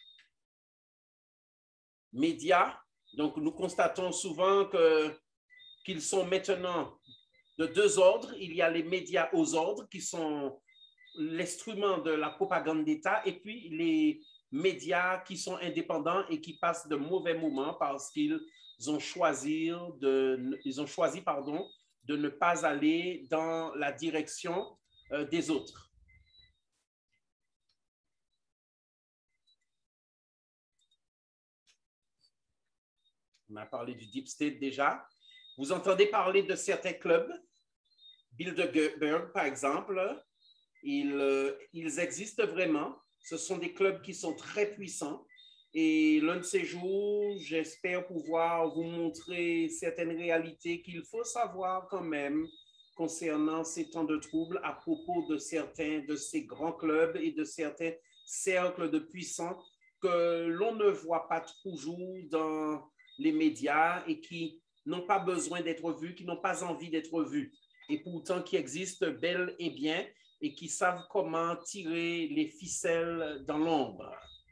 Médias, donc nous constatons souvent que, qu'ils sont maintenant de deux ordres. Il y a les médias aux ordres qui sont l'instrument de la propagande d'État et puis les médias qui sont indépendants et qui passent de mauvais moments parce qu'ils ont choisi de, ils ont choisi, pardon, de ne pas aller dans la direction euh, des autres. On a parlé du Deep State déjà. Vous entendez parler de certains clubs. Bilderberg, par exemple, ils, euh, ils existent vraiment. Ce sont des clubs qui sont très puissants. Et l'un de ces jours, j'espère pouvoir vous montrer certaines réalités qu'il faut savoir quand même concernant ces temps de troubles à propos de certains de ces grands clubs et de certains cercles de puissants que l'on ne voit pas toujours dans les médias et qui n'ont pas besoin d'être vus, qui n'ont pas envie d'être vus, et pourtant qui existent bel et bien et qui savent comment tirer les ficelles dans l'ombre.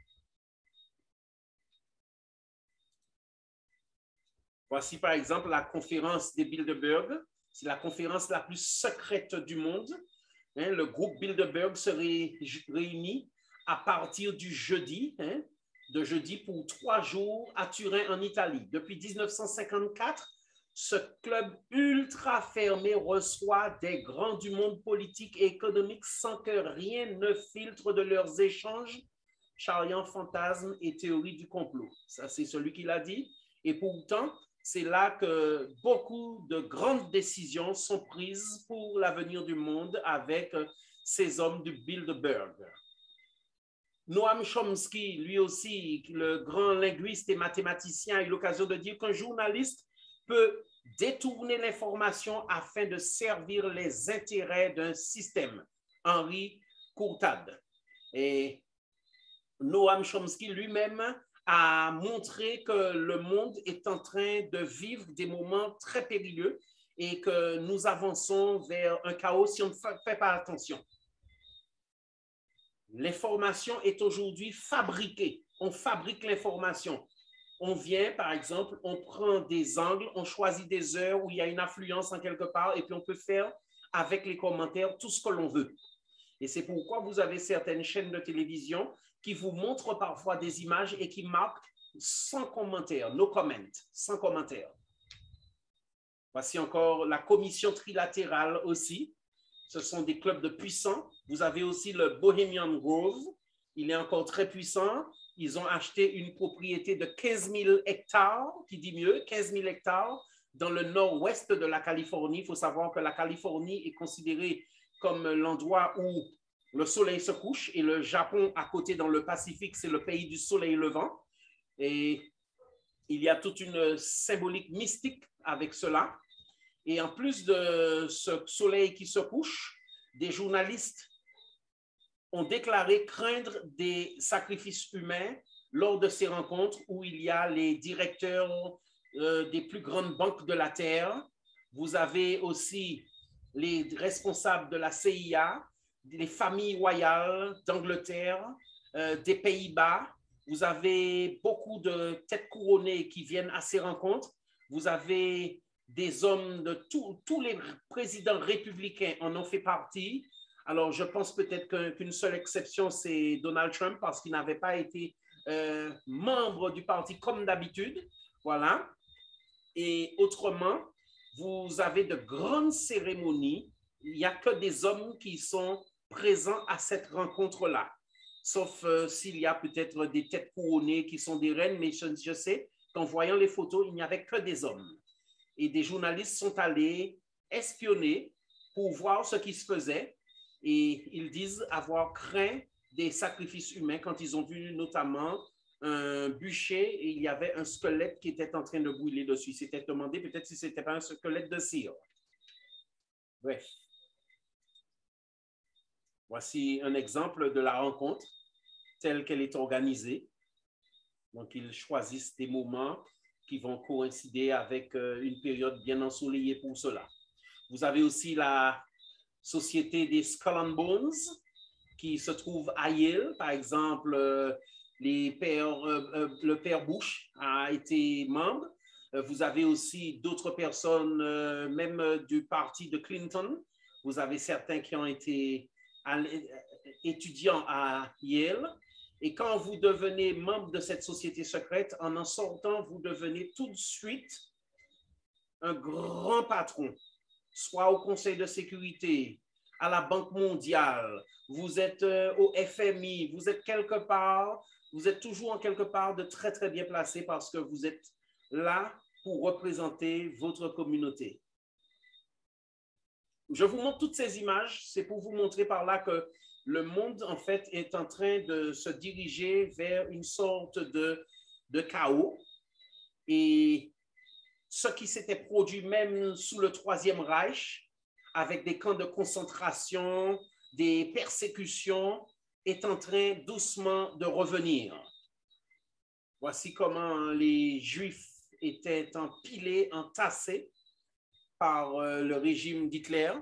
Voici par exemple la conférence des Bilderberg. C'est la conférence la plus secrète du monde. Hein, le groupe Bilderberg se ré réunit à partir du jeudi, hein, de jeudi pour trois jours à Turin en Italie. Depuis mille neuf cent cinquante-quatre, ce club ultra fermé reçoit des grands du monde politique et économique sans que rien ne filtre de leurs échanges, charriant fantasmes et théories du complot. Ça, c'est celui qui l'a dit. Et pourtant, c'est là que beaucoup de grandes décisions sont prises pour l'avenir du monde avec ces hommes du Bilderberg. Noam Chomsky, lui aussi, le grand linguiste et mathématicien, a eu l'occasion de dire qu'un journaliste peut détourner l'information afin de servir les intérêts d'un système. Henri Courtade. Et Noam Chomsky lui-même a montré que le monde est en train de vivre des moments très périlleux et que nous avançons vers un chaos si on ne fait pas attention. L'information est aujourd'hui fabriquée. On fabrique l'information. On vient, par exemple, on prend des angles, on choisit des heures où il y a une affluence en quelque part et puis on peut faire avec les commentaires tout ce que l'on veut. Et c'est pourquoi vous avez certaines chaînes de télévision qui vous montrent parfois des images et qui marquent sans commentaire, no comment, sans commentaire. Voici encore la commission trilatérale aussi. Ce sont des clubs de puissants. Vous avez aussi le Bohemian Grove. Il est encore très puissant. ils ont acheté une propriété de quinze mille hectares, qui dit mieux, quinze mille hectares, dans le nord-ouest de la Californie. Il faut savoir que la Californie est considérée comme l'endroit où le soleil se couche, et le Japon, à côté dans le Pacifique, c'est le pays du soleil levant. Et il y a toute une symbolique mystique avec cela. Et en plus de ce soleil qui se couche, des journalistes ont déclaré craindre des sacrifices humains lors de ces rencontres où il y a les directeurs euh, des plus grandes banques de la Terre. Vous avez aussi les responsables de la C I A, les familles royales d'Angleterre, euh, des Pays-Bas. Vous avez beaucoup de têtes couronnées qui viennent à ces rencontres. Vous avez des hommes de tout, tous les présidents républicains en ont fait partie. Alors, je pense peut-être qu'une seule exception, c'est Donald Trump, parce qu'il n'avait pas été euh, membre du parti comme d'habitude. Voilà. Et autrement, vous avez de grandes cérémonies. Il n'y a que des hommes qui sont présents à cette rencontre-là. Sauf euh, s'il y a peut-être des têtes couronnées qui sont des reines, mais je, je sais qu'en voyant les photos, il n'y avait que des hommes. Et des journalistes sont allés espionner pour voir ce qui se faisait. Et ils disent avoir craint des sacrifices humains quand ils ont vu notamment un bûcher et il y avait un squelette qui était en train de brûler dessus. Ils s'étaient demandé peut-être si ce n'était pas un squelette de cire. Bref. Voici un exemple de la rencontre telle qu'elle est organisée. Donc, ils choisissent des moments qui vont coïncider avec une période bien ensoleillée pour cela. Vous avez aussi la Société des Skull and Bones qui se trouve à Yale. Par exemple, les pères, euh, le père Bush a été membre. Vous avez aussi d'autres personnes, euh, même du parti de Clinton. Vous avez certains qui ont été étudiants à Yale. Et quand vous devenez membre de cette société secrète, en en sortant, vous devenez tout de suite un grand patron, soit au Conseil de sécurité, à la Banque mondiale, vous êtes euh, au F M I, vous êtes quelque part, vous êtes toujours en quelque part de très, très bien placé parce que vous êtes là pour représenter votre communauté. Je vous montre toutes ces images, c'est pour vous montrer par là que le monde, en fait, est en train de se diriger vers une sorte de, de chaos. Et ce qui s'était produit même sous le Troisième Reich, avec des camps de concentration, des persécutions, est en train doucement de revenir. Voici comment les Juifs étaient empilés, entassés par euh, le régime d'Hitler.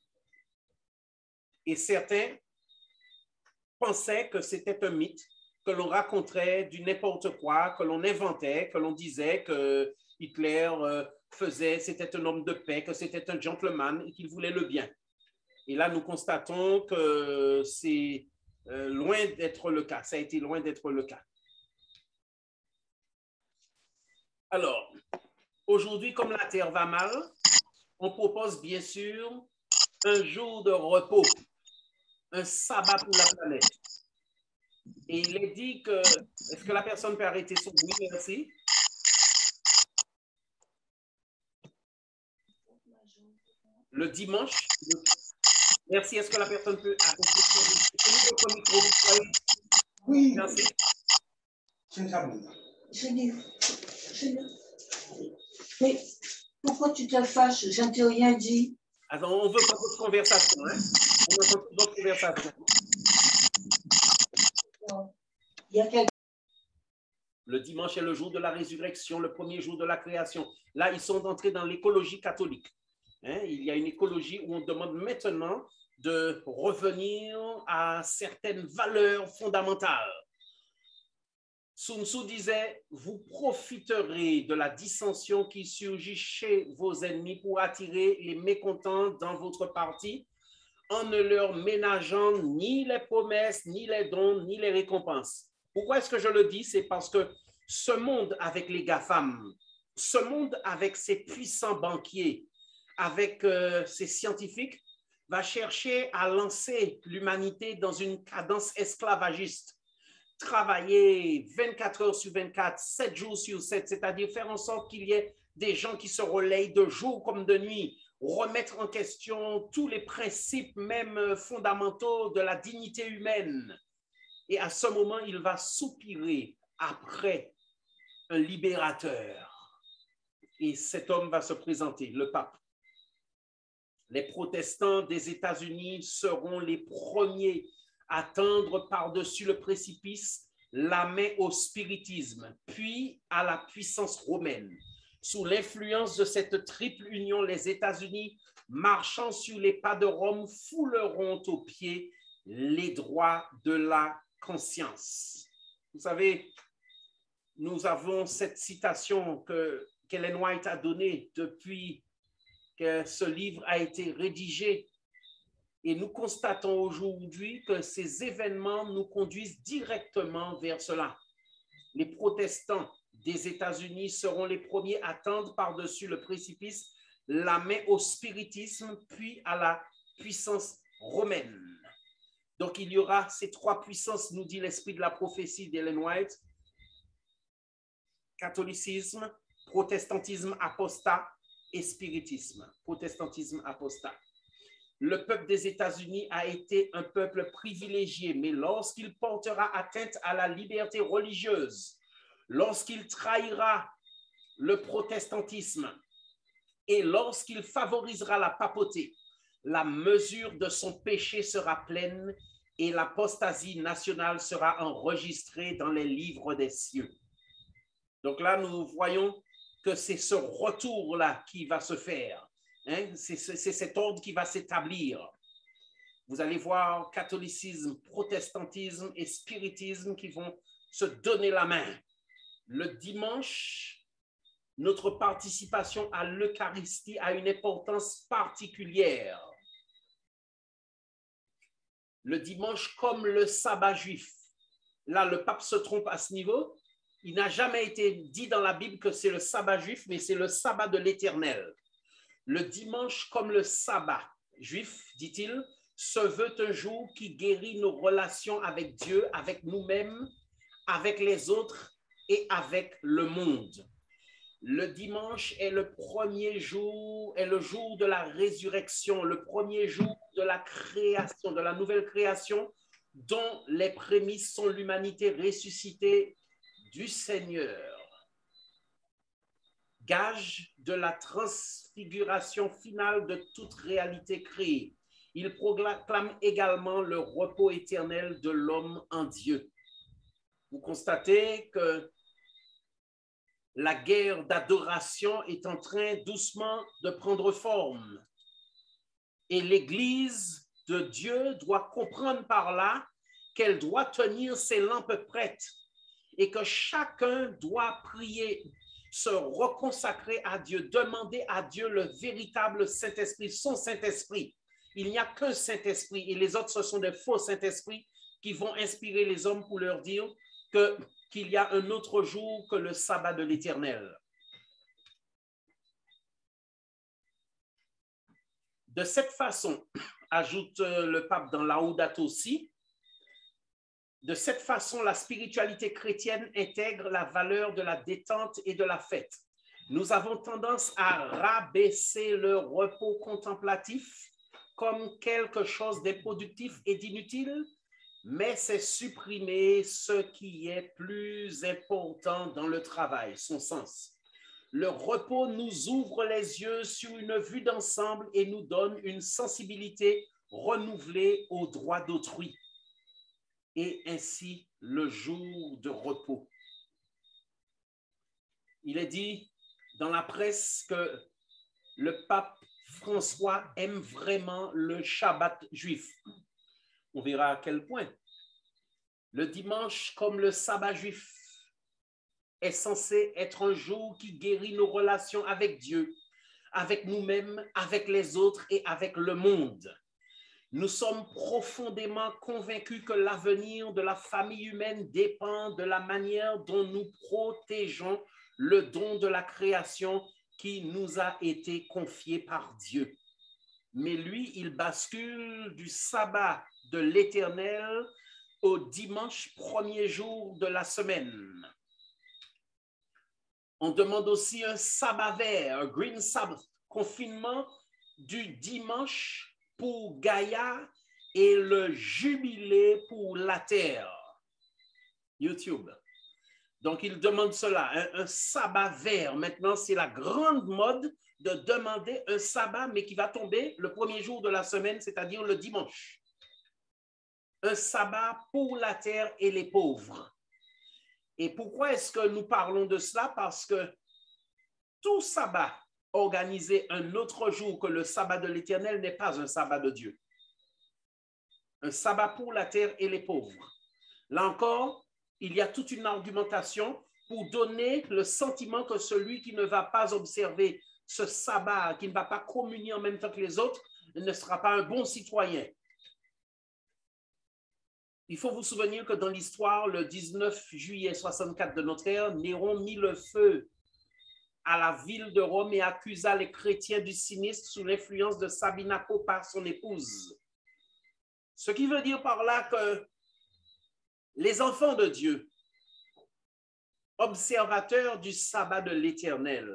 Et certains pensaient que c'était un mythe, que l'on raconterait du n'importe quoi, que l'on inventait, que l'on disait que Hitler euh, faisait, c'était un homme de paix, que c'était un gentleman et qu'il voulait le bien. Et là, nous constatons que c'est euh, loin d'être le cas. Ça a été loin d'être le cas. Alors, aujourd'hui, comme la Terre va mal, on propose bien sûr un jour de repos, un sabbat pour la planète. Et il est dit que, est-ce que la personne peut arrêter son bruit? Merci. Le dimanche, le... merci, est-ce que la personne peut arrêter son micro? Oui. Merci. Je dis, je dis. Mais pourquoi tu te fâches? Je ne t'ai rien dit. Alors, on veut pas votre conversation, hein? On veut pas votre conversation. Il y a quelqu'un. Le dimanche est le jour de la résurrection, le premier jour de la création. Là, ils sont entrés dans l'écologie catholique. Hein? Il y a une écologie où on demande maintenant de revenir à certaines valeurs fondamentales. Sun Tzu disait, vous profiterez de la dissension qui surgit chez vos ennemis pour attirer les mécontents dans votre parti en ne leur ménageant ni les promesses, ni les dons, ni les récompenses. Pourquoi est-ce que je le dis? C'est parce que ce monde avec les GAFAM, ce monde avec ses puissants banquiers, avec euh, ses scientifiques, va chercher à lancer l'humanité dans une cadence esclavagiste. travailler vingt-quatre heures sur vingt-quatre, sept jours sur sept, c'est-à-dire faire en sorte qu'il y ait des gens qui se relayent de jour comme de nuit, remettre en question tous les principes même fondamentaux de la dignité humaine. Et à ce moment, il va soupirer après un libérateur. Et cet homme va se présenter, le pape. Les protestants des États-Unis seront les premiers à tendre par-dessus le précipice la main au spiritisme, puis à la puissance romaine. Sous l'influence de cette triple union, les États-Unis, marchant sur les pas de Rome, fouleront aux pieds les droits de la conscience. Vous savez, nous avons cette citation que qu'Ellen White a donnée depuis que ce livre a été rédigé. Et nous constatons aujourd'hui que ces événements nous conduisent directement vers cela. Les protestants des États-Unis seront les premiers à tendre par-dessus le précipice la main au spiritisme, puis à la puissance romaine. Donc, il y aura ces trois puissances, nous dit l'esprit de la prophétie d'Ellen White: catholicisme, protestantisme apostat et spiritisme. Protestantisme apostat. Le peuple des États-Unis a été un peuple privilégié, mais lorsqu'il portera atteinte à la liberté religieuse, lorsqu'il trahira le protestantisme et lorsqu'il favorisera la papauté, la mesure de son péché sera pleine et l'apostasie nationale sera enregistrée dans les livres des cieux. Donc là, nous voyons que c'est ce retour-là qui va se faire. Hein? C'est cet ordre qui va s'établir. Vous allez voir catholicisme, protestantisme et spiritisme qui vont se donner la main. Le dimanche, notre participation à l'Eucharistie a une importance particulière. Le dimanche, comme le sabbat juif. Là, le pape se trompe à ce niveau. Il n'a jamais été dit dans la Bible que c'est le sabbat juif, mais c'est le sabbat de l'Éternel. Le dimanche, comme le sabbat juif, dit-il, se veut un jour qui guérit nos relations avec Dieu, avec nous-mêmes, avec les autres et avec le monde. Le dimanche est le premier jour, est le jour de la résurrection, le premier jour de la création, de la nouvelle création, dont les prémices sont l'humanité ressuscitée du Seigneur. Gage de la transfiguration finale de toute réalité créée. Il proclame également le repos éternel de l'homme en Dieu. Vous constatez que la guerre d'adoration est en train doucement de prendre forme. Et l'Église de Dieu doit comprendre par là qu'elle doit tenir ses lampes prêtes et que chacun doit prier, se reconsacrer à Dieu, demander à Dieu le véritable Saint-Esprit, son Saint-Esprit. Il n'y a qu'un Saint-Esprit et les autres, ce sont des faux Saint-Esprits qui vont inspirer les hommes pour leur dire que qu'il y a un autre jour que le sabbat de l'Éternel. De cette façon, ajoute le pape dans Laudato Si, de cette façon, la spiritualité chrétienne intègre la valeur de la détente et de la fête. Nous avons tendance à rabaisser le repos contemplatif comme quelque chose d'improductif et d'inutile, mais c'est supprimer ce qui est plus important dans le travail, son sens. Le repos nous ouvre les yeux sur une vue d'ensemble et nous donne une sensibilité renouvelée aux droits d'autrui. Et ainsi le jour de repos. Il est dit dans la presse que le pape François aime vraiment le Shabbat juif. On verra à quel point. Le dimanche, comme le sabbat juif, est censé être un jour qui guérit nos relations avec Dieu, avec nous-mêmes, avec les autres et avec le monde. Nous sommes profondément convaincus que l'avenir de la famille humaine dépend de la manière dont nous protégeons le don de la création qui nous a été confié par Dieu. Mais lui, il bascule du sabbat de l'Éternel au dimanche, premier jour de la semaine. On demande aussi un sabbat vert, un green Sabbath, confinement du dimanche pour Gaïa et le jubilé pour la terre. YouTube. Donc, il demande cela, un, un sabbat vert. Maintenant, c'est la grande mode de demander un sabbat, mais qui va tomber le premier jour de la semaine, c'est-à-dire le dimanche. Un sabbat pour la terre et les pauvres. Et pourquoi est-ce que nous parlons de cela? Parce que tout sabbat organisé un autre jour que le sabbat de l'Éternel n'est pas un sabbat de Dieu. Un sabbat pour la terre et les pauvres. Là encore, il y a toute une argumentation pour donner le sentiment que celui qui ne va pas observer ce sabbat, qui ne va pas communier en même temps que les autres, ne sera pas un bon citoyen. Il faut vous souvenir que dans l'histoire, le dix-neuf juillet soixante-quatre de notre ère, Néron mit le feu à la ville de Rome et accusa les chrétiens du sinistre sous l'influence de Sabinaco par son épouse. Ce qui veut dire par là que les enfants de Dieu, observateurs du sabbat de l'Éternel,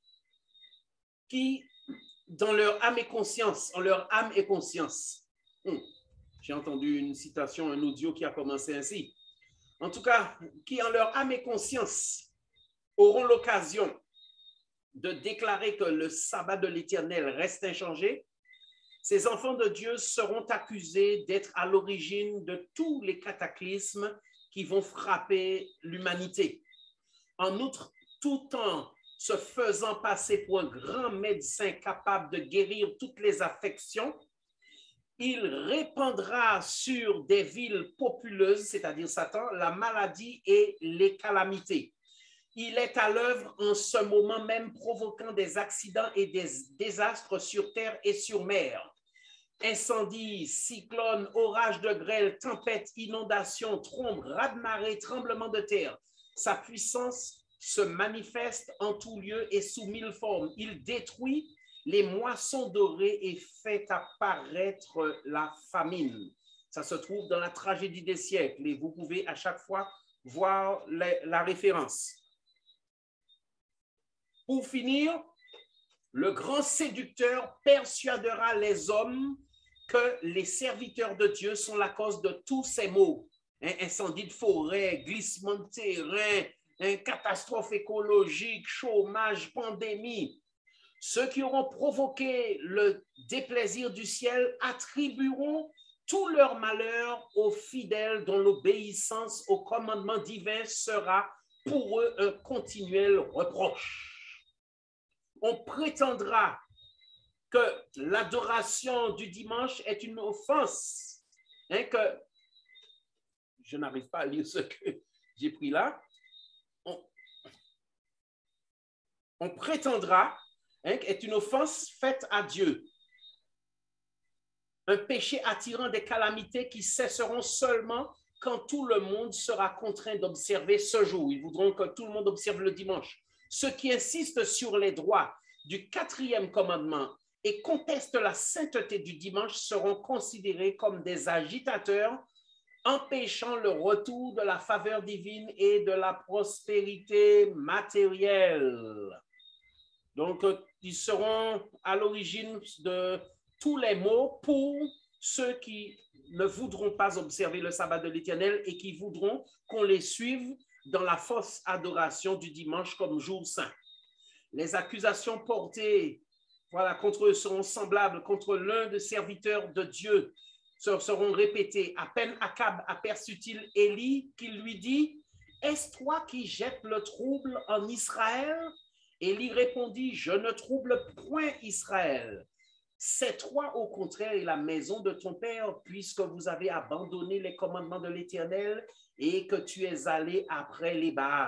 qui, dans leur âme et conscience, en leur âme et conscience, hum, j'ai entendu une citation, un audio qui a commencé ainsi, en tout cas, qui en leur âme et conscience auront l'occasion de déclarer que le sabbat de l'Éternel reste inchangé, ces enfants de Dieu seront accusés d'être à l'origine de tous les cataclysmes qui vont frapper l'humanité. En outre, tout en se faisant passer pour un grand médecin capable de guérir toutes les affections, il répandra sur des villes populeuses, c'est-à-dire Satan, la maladie et les calamités. Il est à l'œuvre en ce moment même, provoquant des accidents et des désastres sur terre et sur mer. Incendies, cyclones, orages de grêle, tempêtes, inondations, trombes, raz-de-marée, tremblements de terre. Sa puissance se manifeste en tout lieu et sous mille formes. Il détruit les moissons dorées et fait apparaître la famine. Ça se trouve dans la tragédie des siècles et vous pouvez à chaque fois voir la, la référence. Pour finir, le grand séducteur persuadera les hommes que les serviteurs de Dieu sont la cause de tous ces maux. Un incendie de forêt, glissement de terrain, une catastrophe écologique, chômage, pandémie. Ceux qui auront provoqué le déplaisir du ciel attribueront tout leur malheur aux fidèles dont l'obéissance au commandement divin sera pour eux un continuel reproche. On prétendra que l'adoration du dimanche est une offense, hein, que je n'arrive pas à lire ce que j'ai pris là. On, on prétendra hein, est une offense faite à Dieu. Un péché attirant des calamités qui cesseront seulement quand tout le monde sera contraint d'observer ce jour. Ils voudront que tout le monde observe le dimanche. Ceux qui insistent sur les droits du quatrième commandement et contestent la sainteté du dimanche seront considérés comme des agitateurs empêchant le retour de la faveur divine et de la prospérité matérielle. Donc, ils seront à l'origine de tous les maux pour ceux qui ne voudront pas observer le sabbat de l'Éternel et qui voudront qu'on les suive dans la fausse adoration du dimanche comme jour saint. Les accusations portées voilà, contre eux seront semblables contre l'un des serviteurs de Dieu, seront répétées. À peine Akab aperçut-il Élie qui lui dit « Est-ce toi qui jettes le trouble en Israël ?» Élie répondit « Je ne trouble point Israël. C'est toi au contraire et la maison de ton père, puisque vous avez abandonné les commandements de l'Éternel et que tu es allé après les Baals. »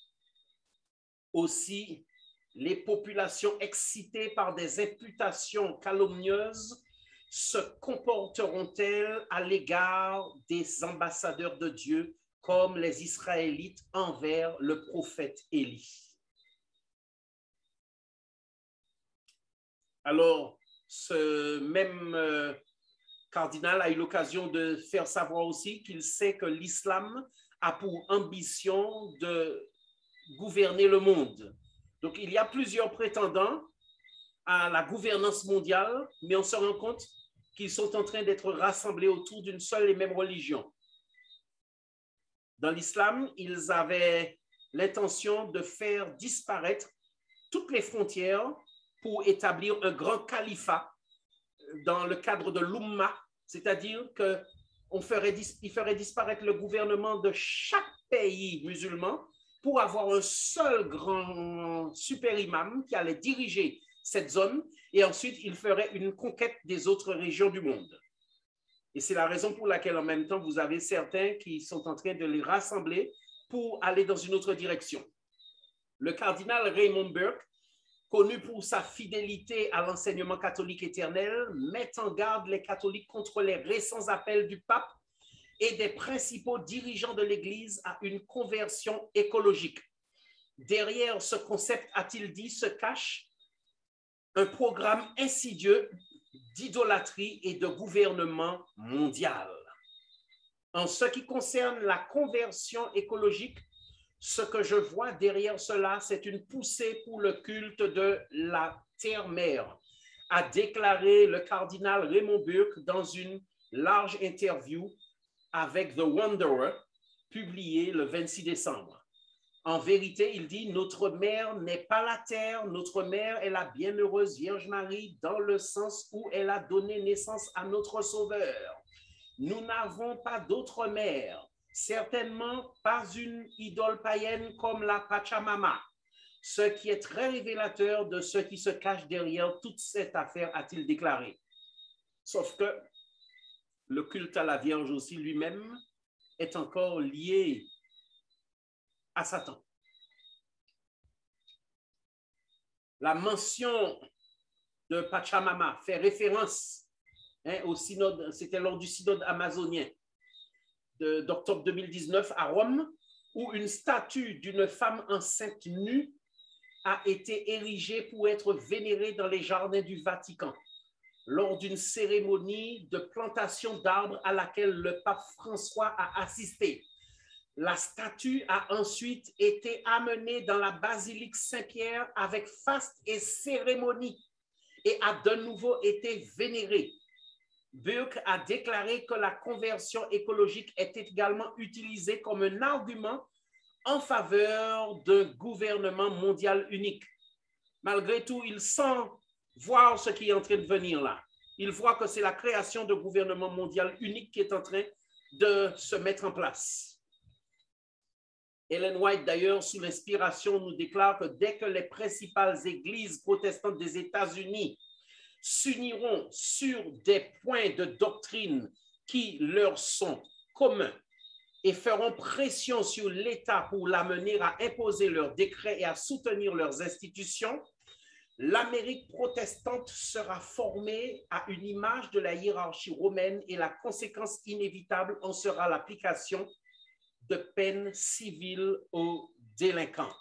Aussi, les populations excitées par des imputations calomnieuses se comporteront-elles à l'égard des ambassadeurs de Dieu comme les Israélites envers le prophète Élie. Alors, ce même euh, cardinal a eu l'occasion de faire savoir aussi qu'il sait que l'islam a pour ambition de gouverner le monde. Donc, il y a plusieurs prétendants à la gouvernance mondiale, mais on se rend compte qu'ils sont en train d'être rassemblés autour d'une seule et même religion. Dans l'islam, ils avaient l'intention de faire disparaître toutes les frontières pour établir un grand califat dans le cadre de l'Ummah, c'est-à-dire qu'on ferait, il ferait disparaître le gouvernement de chaque pays musulman pour avoir un seul grand super imam qui allait diriger cette zone et ensuite il ferait une conquête des autres régions du monde. Et c'est la raison pour laquelle en même temps vous avez certains qui sont en train de les rassembler pour aller dans une autre direction. Le cardinal Raymond Burke, connu pour sa fidélité à l'enseignement catholique éternel, met en garde les catholiques contre les récents appels du pape et des principaux dirigeants de l'Église à une conversion écologique. Derrière ce concept, a-t-il dit, se cache un programme insidieux d'idolâtrie et de gouvernement mondial. En ce qui concerne la conversion écologique, ce que je vois derrière cela, c'est une poussée pour le culte de la terre-mère, a déclaré le cardinal Raymond Burke dans une large interview avec The Wanderer, publiée le vingt-six décembre. En vérité, il dit, notre mère n'est pas la terre, notre mère est la bienheureuse Vierge Marie dans le sens où elle a donné naissance à notre Sauveur. Nous n'avons pas d'autre mère, certainement pas une idole païenne comme la Pachamama, ce qui est très révélateur de ce qui se cache derrière toute cette affaire, a-t-il déclaré. Sauf que le culte à la Vierge aussi lui-même est encore lié à Satan. La mention de Pachamama fait référence hein, au synode, c'était lors du synode amazonien d'octobre deux mille dix-neuf à Rome, où une statue d'une femme enceinte nue a été érigée pour être vénérée dans les jardins du Vatican, lors d'une cérémonie de plantation d'arbres à laquelle le pape François a assisté. La statue a ensuite été amenée dans la basilique Saint-Pierre avec faste et cérémonie et a de nouveau été vénérée. Burke a déclaré que la conversion écologique était également utilisée comme un argument en faveur d'un gouvernement mondial unique. Malgré tout, il sent voir ce qui est en train de venir là. Il voit que c'est la création d'un gouvernement mondial unique qui est en train de se mettre en place. Ellen White, d'ailleurs, sous l'inspiration, nous déclare que dès que les principales églises protestantes des États-Unis s'uniront sur des points de doctrine qui leur sont communs et feront pression sur l'État pour l'amener à imposer leurs décrets et à soutenir leurs institutions, l'Amérique protestante sera formée à une image de la hiérarchie romaine et la conséquence inévitable en sera l'application de peines civiles aux délinquants.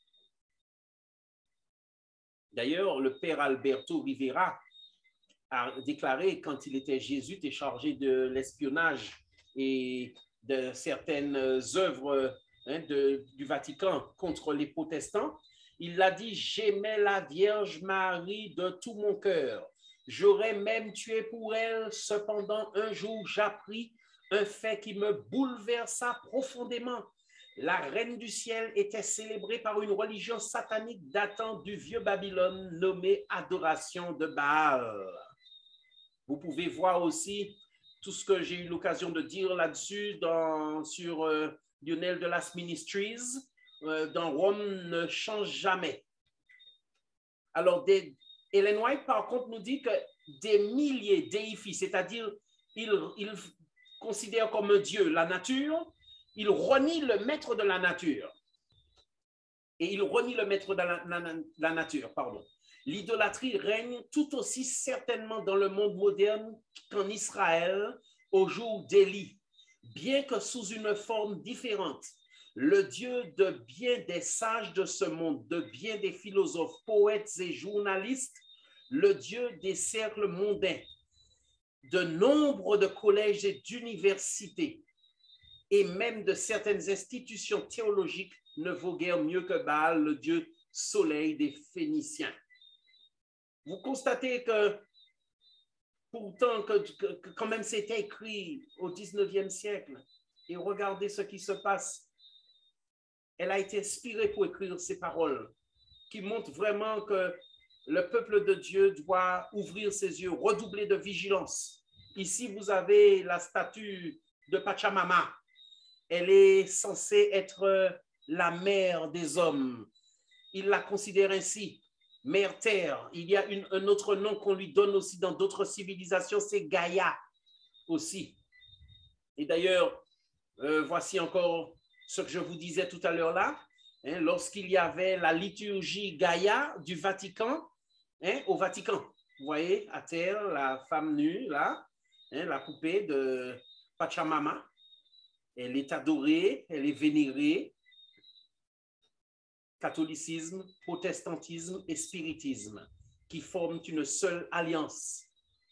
D'ailleurs, le père Alberto Rivera a déclaré, quand il était jésuite et chargé de l'espionnage et de certaines œuvres hein, de, du Vatican contre les protestants, il a dit « J'aimais la Vierge Marie de tout mon cœur. J'aurais même tué pour elle. Cependant, un jour, j'appris un fait qui me bouleversa profondément. La reine du ciel était célébrée par une religion satanique datant du vieux Babylone nommée adoration de Baal. » Vous pouvez voir aussi tout ce que j'ai eu l'occasion de dire là-dessus dans, sur euh, Lionel de las Ministries. Euh, dans Rome ne change jamais. Alors, des, Ellen White, par contre, nous dit que des milliers déifient, c'est-à-dire il, il considère comme un dieu la nature, il renie le maître de la nature. Et il renie le maître de la, la, la nature, pardon. L'idolâtrie règne tout aussi certainement dans le monde moderne qu'en Israël au jour d'Élie, bien que sous une forme différente. Le Dieu de bien des sages de ce monde, de bien des philosophes, poètes et journalistes, le Dieu des cercles mondains, de nombre de collèges et d'universités et même de certaines institutions théologiques ne vaut guère mieux que Baal, le dieu soleil des Phéniciens. Vous constatez que pourtant que, que, que quand même c'était écrit au dix-neuvième siècle, et regardez ce qui se passe. Elle a été inspirée pour écrire ces paroles qui montrent vraiment que le peuple de Dieu doit ouvrir ses yeux, redoubler de vigilance. Ici, vous avez la statue de Pachamama. Elle est censée être la mère des hommes. Il la considère ainsi, mère terre. Il y a une, un autre nom qu'on lui donne aussi dans d'autres civilisations, c'est Gaïa aussi. Et d'ailleurs, euh, voici encore ce que je vous disais tout à l'heure là. Hein, lorsqu'il y avait la liturgie Gaïa du Vatican, hein, au Vatican, vous voyez, à terre, la femme nue là, hein, la poupée de Pachamama. Elle est adorée, elle est vénérée. Catholicisme, protestantisme et spiritisme qui forment une seule alliance.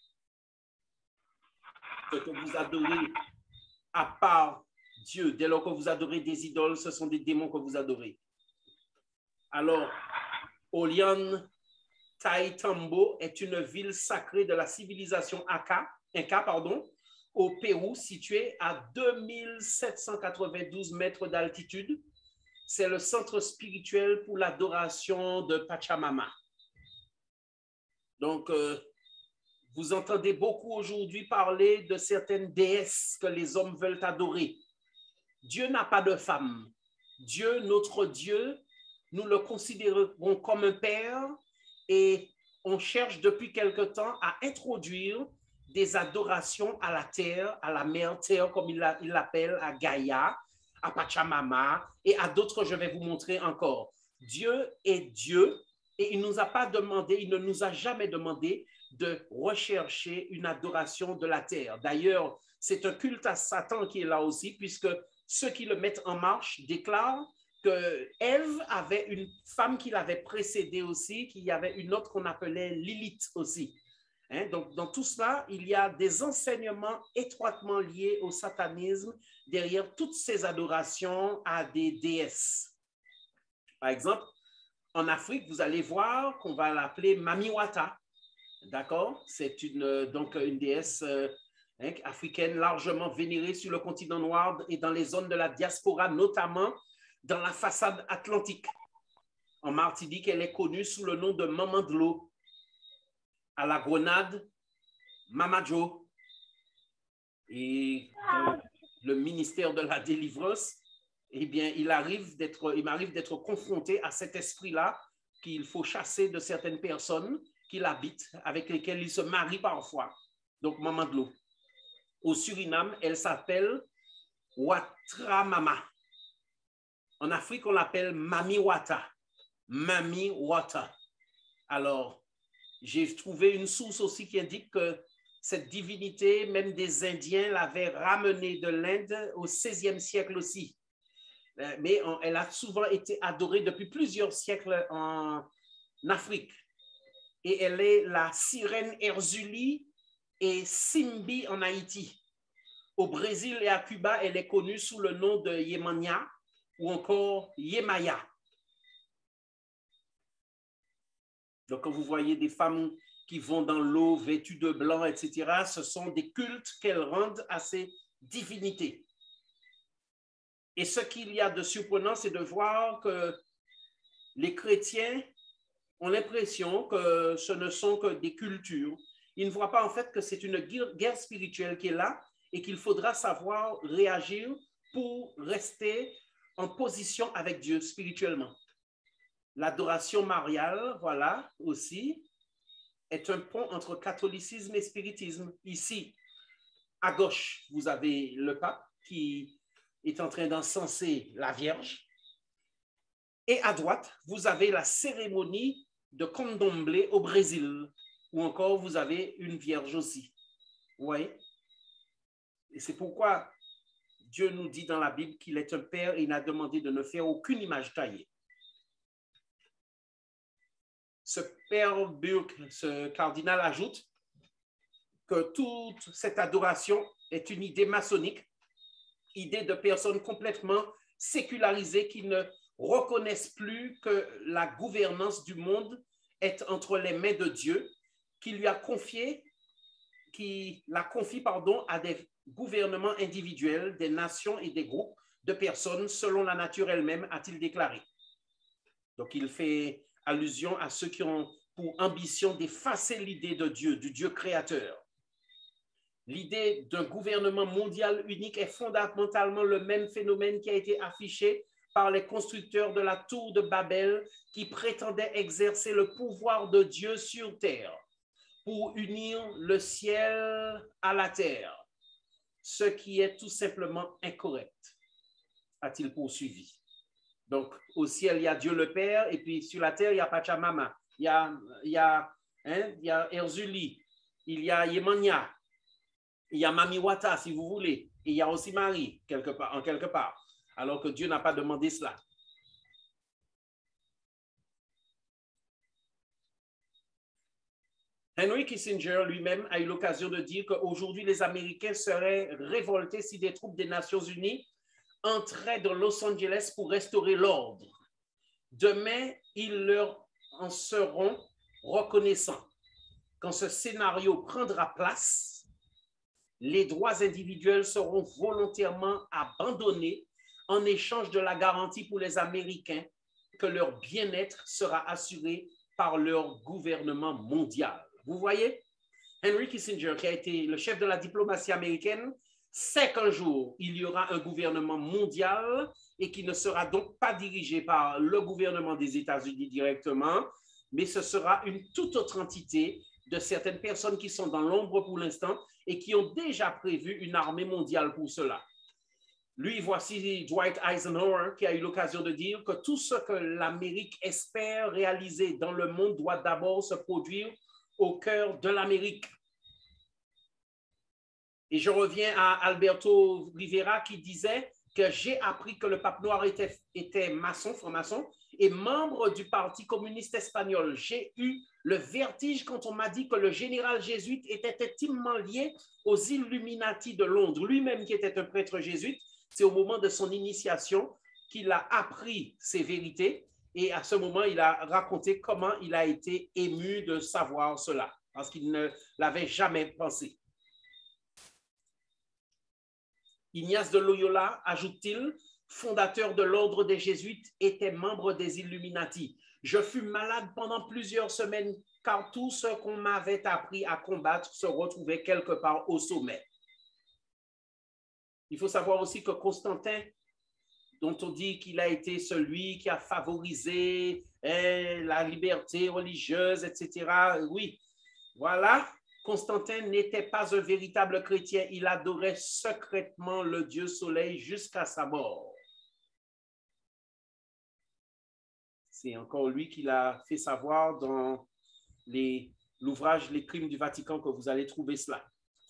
Ce que vous adorez à part Dieu, dès lors que vous adorez des idoles, ce sont des démons que vous adorez. Alors, Ollantaytambo est une ville sacrée de la civilisation Inca, Inca pardon, au Pérou, située à deux mille sept cent quatre-vingt-douze mètres d'altitude. C'est le centre spirituel pour l'adoration de Pachamama. Donc, euh, vous entendez beaucoup aujourd'hui parler de certaines déesses que les hommes veulent adorer. Dieu n'a pas de femme. Dieu, notre Dieu, nous le considérons comme un père et on cherche depuis quelque temps à introduire des adorations à la terre, à la mère terre, comme il l'appelle, à Gaïa, à Pachamama et à d'autres, je vais vous montrer encore. Dieu est Dieu et il ne nous a pas demandé, il ne nous a jamais demandé de rechercher une adoration de la terre. D'ailleurs, c'est un culte à Satan qui est là aussi, puisque ceux qui le mettent en marche déclarent que Ève avait une femme qui l'avait précédée aussi, qu'il y avait une autre qu'on appelait Lilith aussi. Hein? Donc, dans tout cela, il y a des enseignements étroitement liés au satanisme derrière toutes ces adorations à des déesses. Par exemple, en Afrique, vous allez voir qu'on va l'appeler Mamiwata. D'accord? C'est une, donc une déesse euh, hein, africaine largement vénérée sur le continent noir et dans les zones de la diaspora, notamment dans la façade atlantique. En Martinique, elle est connue sous le nom de Maman de l'eau. À la Grenade, Mamadjo. Et euh, le ministère de la délivrance, eh bien, il arrive d'être, il m'arrive d'être confronté à cet esprit-là qu'il faut chasser de certaines personnes qui l'habitent, avec lesquelles il se marie parfois. Donc, Maman de l'eau. Au Suriname, elle s'appelle Watramama. En Afrique, on l'appelle Mamiwata. Mamiwata. Alors, j'ai trouvé une source aussi qui indique que cette divinité, même des Indiens, l'avait ramenée de l'Inde au seizième siècle aussi. Mais on, elle a souvent été adorée depuis plusieurs siècles en Afrique. Et elle est la sirène Erzuli et Simbi en Haïti. Au Brésil et à Cuba, elle est connue sous le nom de Yemania ou encore Yemaya. Donc, quand vous voyez des femmes qui vont dans l'eau vêtues de blanc, et cetera, ce sont des cultes qu'elles rendent à ces divinités. Et ce qu'il y a de surprenant, c'est de voir que les chrétiens ont l'impression que ce ne sont que des cultures. Ils ne voient pas en fait que c'est une guerre spirituelle qui est là et qu'il faudra savoir réagir pour rester en position avec Dieu spirituellement. L'adoration mariale, voilà, aussi, est un pont entre catholicisme et spiritisme. Ici, à gauche, vous avez le pape qui est en train d'encenser la Vierge. Et à droite, vous avez la cérémonie de candomblé au Brésil, où encore vous avez une Vierge aussi. Vous voyez? Et c'est pourquoi Dieu nous dit dans la Bible qu'il est un père et il n'a demandé de ne faire aucune image taillée. Ce père Burke, ce cardinal ajoute que toute cette adoration est une idée maçonnique, idée de personnes complètement sécularisées qui ne reconnaissent plus que la gouvernance du monde est entre les mains de Dieu, qui lui a confié, qui la confie, pardon, à des gouvernements individuels, des nations et des groupes de personnes selon la nature elle-même, a-t-il déclaré. Donc, il fait allusion à ceux qui ont pour ambition d'effacer l'idée de Dieu, du Dieu créateur. L'idée d'un gouvernement mondial unique est fondamentalement le même phénomène qui a été affiché par les constructeurs de la tour de Babel qui prétendaient exercer le pouvoir de Dieu sur terre pour unir le ciel à la terre, ce qui est tout simplement incorrect, a-t-il poursuivi. Donc, au ciel, il y a Dieu le Père, et puis sur la terre, il y a Pachamama, il y a, il y a, hein, il y a Erzuli, il y a Yemania, il y a Mamiwata, si vous voulez, et il y a aussi Marie, quelque part, en quelque part, alors que Dieu n'a pas demandé cela. Henry Kissinger lui-même a eu l'occasion de dire qu'aujourd'hui, les Américains seraient révoltés si des troupes des Nations Unies entraient dans Los Angeles pour restaurer l'ordre. Demain, ils leur en seront reconnaissants. Quand ce scénario prendra place, les droits individuels seront volontairement abandonnés en échange de la garantie pour les Américains que leur bien-être sera assuré par leur gouvernement mondial. Vous voyez, Henry Kissinger, qui a été le chef de la diplomatie américaine, sait qu'un jour, il y aura un gouvernement mondial et qui ne sera donc pas dirigé par le gouvernement des États-Unis directement, mais ce sera une toute autre entité de certaines personnes qui sont dans l'ombre pour l'instant et qui ont déjà prévu une armée mondiale pour cela. Lui, voici Dwight Eisenhower qui a eu l'occasion de dire que tout ce que l'Amérique espère réaliser dans le monde doit d'abord se produire au cœur de l'Amérique. Et je reviens à Alberto Rivera qui disait que j'ai appris que le pape noir était, était maçon, franc-maçon, et membre du Parti communiste espagnol. J'ai eu le vertige quand on m'a dit que le général jésuite était intimement lié aux Illuminati de Londres. Lui-même qui était un prêtre jésuite, c'est au moment de son initiation qu'il a appris ces vérités. Et à ce moment, il a raconté comment il a été ému de savoir cela, parce qu'il ne l'avait jamais pensé. Ignace de Loyola, ajoute-t-il, fondateur de l'ordre des Jésuites, était membre des Illuminati. Je fus malade pendant plusieurs semaines car tout ce qu'on m'avait appris à combattre se retrouvait quelque part au sommet. Il faut savoir aussi que Constantin, dont on dit qu'il a été celui qui a favorisé eh, la liberté religieuse, et cetera. Oui, voilà. Constantin n'était pas un véritable chrétien. Il adorait secrètement le Dieu Soleil jusqu'à sa mort. C'est encore lui qui l'a fait savoir dans l'ouvrage Les Crimes du Vatican que vous allez trouver cela.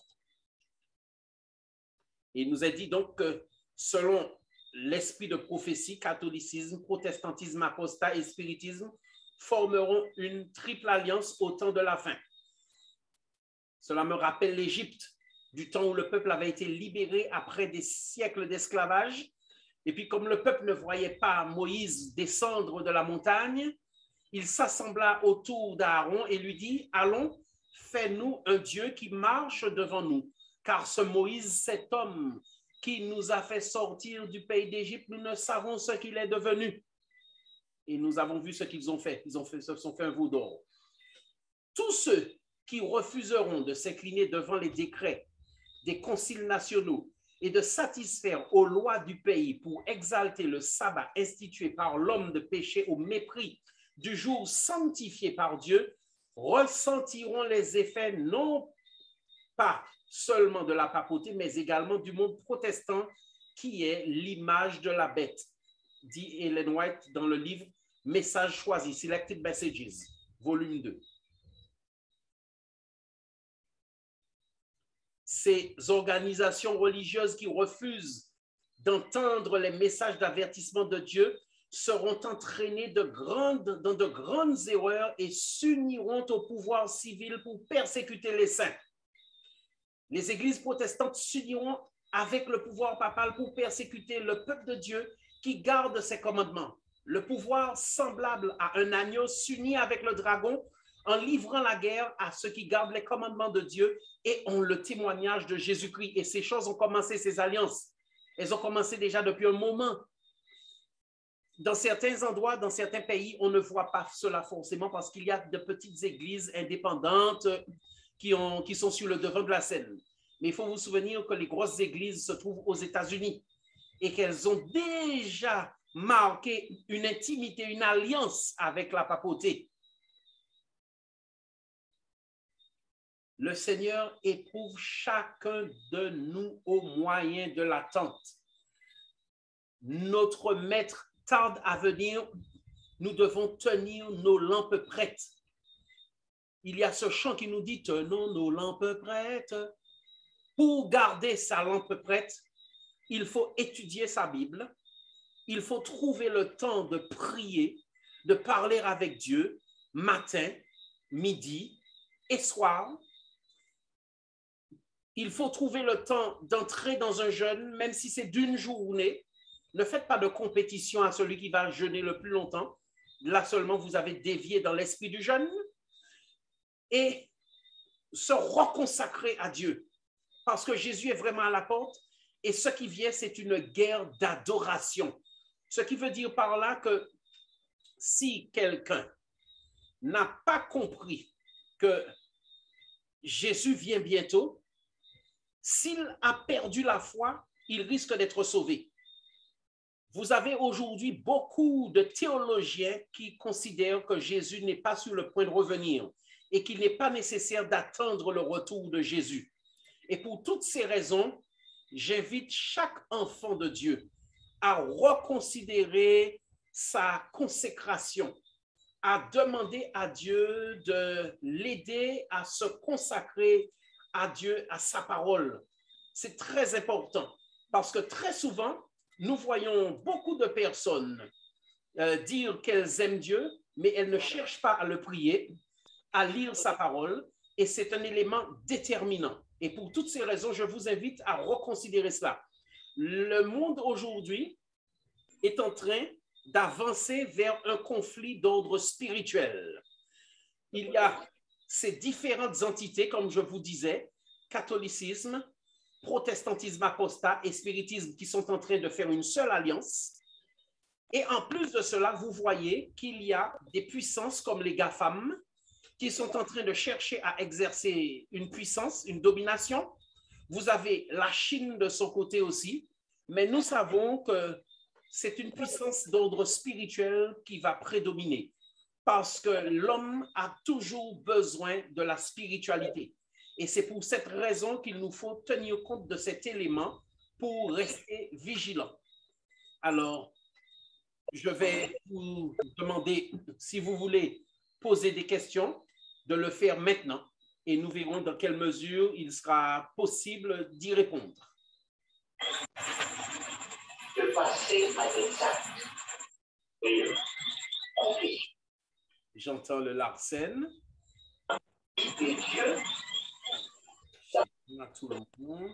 Et il nous a dit donc que selon l'esprit de prophétie, catholicisme, protestantisme, apostat et spiritisme formeront une triple alliance au temps de la fin. Cela me rappelle l'Égypte, du temps où le peuple avait été libéré après des siècles d'esclavage. Et puis, comme le peuple ne voyait pas Moïse descendre de la montagne, il s'assembla autour d'Aaron et lui dit, « Allons, fais-nous un Dieu qui marche devant nous, car ce Moïse, cet homme qui nous a fait sortir du pays d'Égypte, nous ne savons ce qu'il est devenu. » Et nous avons vu ce qu'ils ont fait. Ils ont fait, se sont fait un veau d'or. Tous ceux qui refuseront de s'incliner devant les décrets des conciles nationaux et de satisfaire aux lois du pays pour exalter le sabbat institué par l'homme de péché au mépris du jour sanctifié par Dieu, ressentiront les effets non pas seulement de la papauté, mais également du monde protestant qui est l'image de la bête, dit Ellen White dans le livre Messages choisis, Selected Messages, volume deux. Ces organisations religieuses qui refusent d'entendre les messages d'avertissement de Dieu seront entraînées de grandes, dans de grandes erreurs et s'uniront au pouvoir civil pour persécuter les saints. Les églises protestantes s'uniront avec le pouvoir papal pour persécuter le peuple de Dieu qui garde ses commandements. Le pouvoir semblable à un agneau s'unit avec le dragon en livrant la guerre à ceux qui gardent les commandements de Dieu et ont le témoignage de Jésus-Christ. Et ces choses ont commencé, ces alliances. Elles ont commencé déjà depuis un moment. Dans certains endroits, dans certains pays, on ne voit pas cela forcément parce qu'il y a de petites églises indépendantes qui, ont, qui sont sur le devant de la scène. Mais il faut vous souvenir que les grosses églises se trouvent aux États-Unis et qu'elles ont déjà marqué une intimité, une alliance avec la papauté. Le Seigneur éprouve chacun de nous au moyen de l'attente. Notre Maître tarde à venir, nous devons tenir nos lampes prêtes. Il y a ce chant qui nous dit « Tenons nos lampes prêtes ». Pour garder sa lampe prête, il faut étudier sa Bible, il faut trouver le temps de prier, de parler avec Dieu, matin, midi et soir. Il faut trouver le temps d'entrer dans un jeûne, même si c'est d'une journée. Ne faites pas de compétition à celui qui va jeûner le plus longtemps. Là seulement, vous avez dévié dans l'esprit du jeûne. Et se reconsacrer à Dieu. Parce que Jésus est vraiment à la porte. Et ce qui vient, c'est une guerre d'adoration. Ce qui veut dire par là que si quelqu'un n'a pas compris que Jésus vient bientôt, s'il a perdu la foi, il risque d'être sauvé. Vous avez aujourd'hui beaucoup de théologiens qui considèrent que Jésus n'est pas sur le point de revenir et qu'il n'est pas nécessaire d'attendre le retour de Jésus. Et pour toutes ces raisons, j'invite chaque enfant de Dieu à reconsidérer sa consécration, à demander à Dieu de l'aider à se consacrer à Dieu, à sa parole. C'est très important parce que très souvent, nous voyons beaucoup de personnes euh, dire qu'elles aiment Dieu, mais elles ne cherchent pas à le prier, à lire sa parole, et c'est un élément déterminant. Et pour toutes ces raisons, je vous invite à reconsidérer cela. Le monde aujourd'hui est en train d'avancer vers un conflit d'ordre spirituel. Il y a ces différentes entités, comme je vous disais, catholicisme, protestantisme apostat et spiritisme qui sont en train de faire une seule alliance. Et en plus de cela, vous voyez qu'il y a des puissances comme les GAFAM qui sont en train de chercher à exercer une puissance, une domination. Vous avez la Chine de son côté aussi, mais nous savons que c'est une puissance d'ordre spirituel qui va prédominer parce que l'homme a toujours besoin de la spiritualité. Et c'est pour cette raison qu'il nous faut tenir compte de cet élément pour rester vigilants. Alors, je vais vous demander, si vous voulez poser des questions, de le faire maintenant et nous verrons dans quelle mesure il sera possible d'y répondre. De passer à l'étape. J'entends le Larsen. Et Dieu. À tout le monde.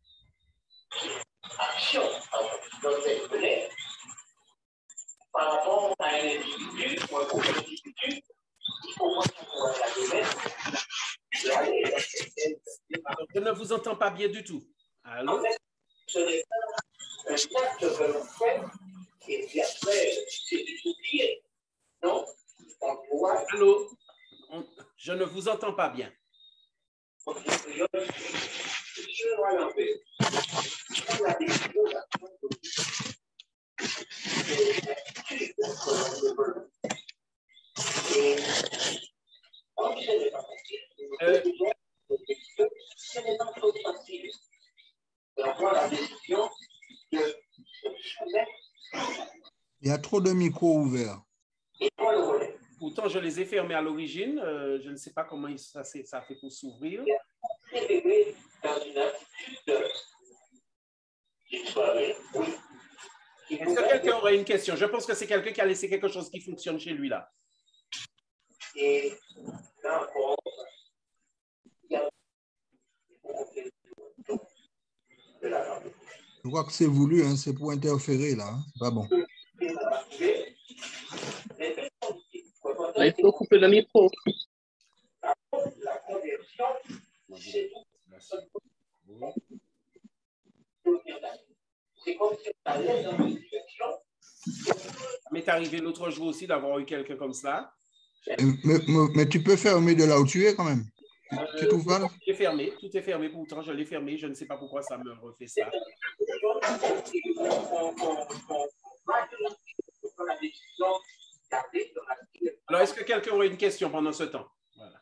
Action dans cette colère par rapport à un individu ou un groupe d'individus, il faut voir la démesse. Je ne vous entends pas bien du tout. Allô? En fait, ce n'est pas un acte que l'on fait et puis après, c'est du oublier. Non? Allô? On, je ne vous entends pas bien. Euh, Il y a trop de micros ouverts. Pourtant, je les ai fermés à l'origine. Euh, je ne sais pas comment ça, ça fait pour s'ouvrir. Est-ce que quelqu'un aurait une question? Je pense que c'est quelqu'un qui a laissé quelque chose qui fonctionne chez lui là. Je crois que c'est voulu, hein, c'est pour interférer là. Hein. C'est pas bon. Il faut couper le micro. Ça m'est arrivé l'autre jour aussi d'avoir eu quelqu'un comme ça. Mais, mais, mais tu peux fermer de là où tu es quand même. Tu, Euh, tu trouves pas là? Tout est fermé, tout est fermé. Pourtant, je l'ai fermé. Je ne sais pas pourquoi ça me refait ça. Alors, est-ce que quelqu'un aurait une question pendant ce temps? Voilà.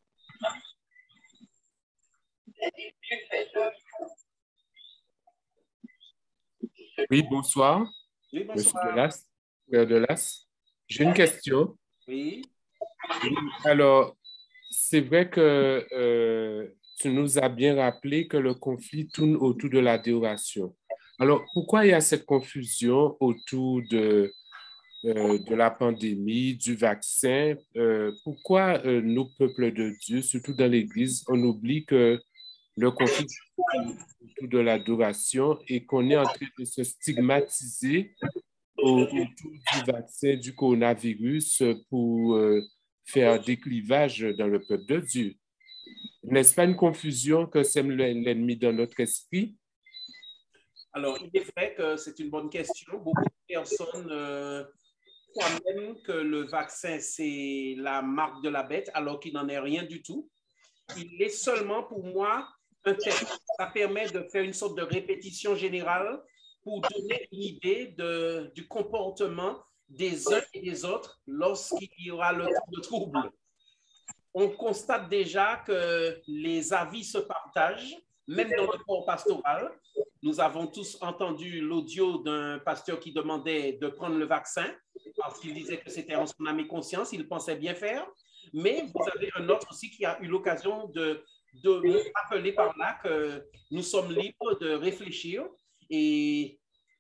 Oui, bonsoir. Oui, Monsieur bonsoir. Delas, Père Delas. J'ai une question. Oui. Alors, c'est vrai que euh, tu nous as bien rappelé que le conflit tourne autour de l'adoration. Alors, pourquoi il y a cette confusion autour de, euh, de la pandémie, du vaccin? Euh, pourquoi euh, nos peuples de Dieu, surtout dans l'Église, on oublie que le conflit tourne autour de l'adoration et qu'on est en train de se stigmatiser autour du vaccin du coronavirus pour euh, faire des clivages dans le peuple de Dieu? N'est-ce pas une confusion que sème l'ennemi dans notre esprit? Alors, il est vrai que c'est une bonne question. Beaucoup de personnes euh, croient même que le vaccin, c'est la marque de la bête, alors qu'il n'en est rien du tout. Il est seulement, pour moi, un test. Ça permet de faire une sorte de répétition générale pour donner une idée de, du comportement des uns et des autres lorsqu'il y aura le, le trouble. On constate déjà que les avis se partagent, même dans le corps pastoral. Nous avons tous entendu l'audio d'un pasteur qui demandait de prendre le vaccin parce qu'il disait que c'était en son âme et conscience, il pensait bien faire. Mais vous avez un autre aussi qui a eu l'occasion de, de nous rappeler par là que nous sommes libres de réfléchir. Et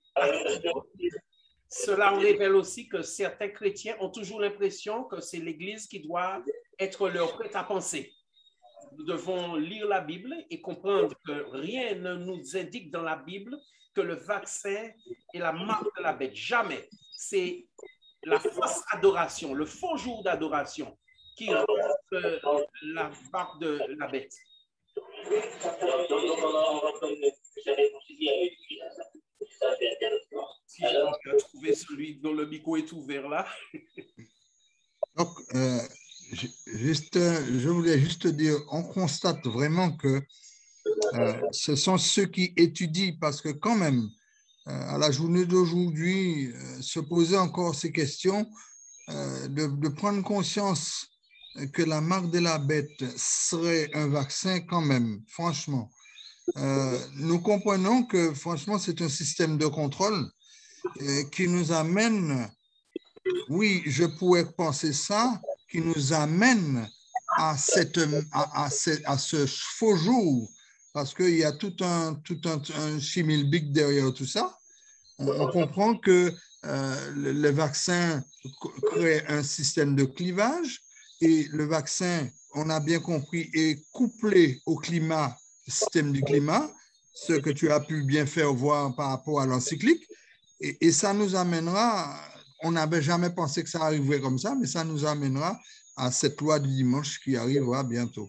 cela en révèle aussi que certains chrétiens ont toujours l'impression que c'est l'Église qui doit être leur prête à penser. Nous devons lire la Bible et comprendre que rien ne nous indique dans la Bible que le vaccin est la marque de la bête. Jamais. C'est la fausse adoration, le faux jour d'adoration qui rend euh, la marque de la bête. Si j'ai trouvé celui dont le micro est ouvert là. Donc, euh, juste, je voulais juste dire, on constate vraiment que euh, ce sont ceux qui étudient, parce que quand même, euh, à la journée d'aujourd'hui, euh, se poser encore ces questions, euh, de, de prendre conscience que la marque de la bête serait un vaccin quand même, franchement. Euh, nous comprenons que, franchement, c'est un système de contrôle euh, qui nous amène, oui, je pourrais penser ça, qui nous amène à, cette, à, à, ce, à ce faux jour, parce qu'il y a tout un, tout un, un chimilbic derrière tout ça. On, on comprend que euh, le, le vaccin crée un système de clivage et le vaccin, on a bien compris, est couplé au climat, système du climat, ce que tu as pu bien faire voir par rapport à l'encyclique. Et, et ça nous amènera, on n'avait jamais pensé que ça arriverait comme ça, mais ça nous amènera à cette loi du dimanche qui arrivera bientôt.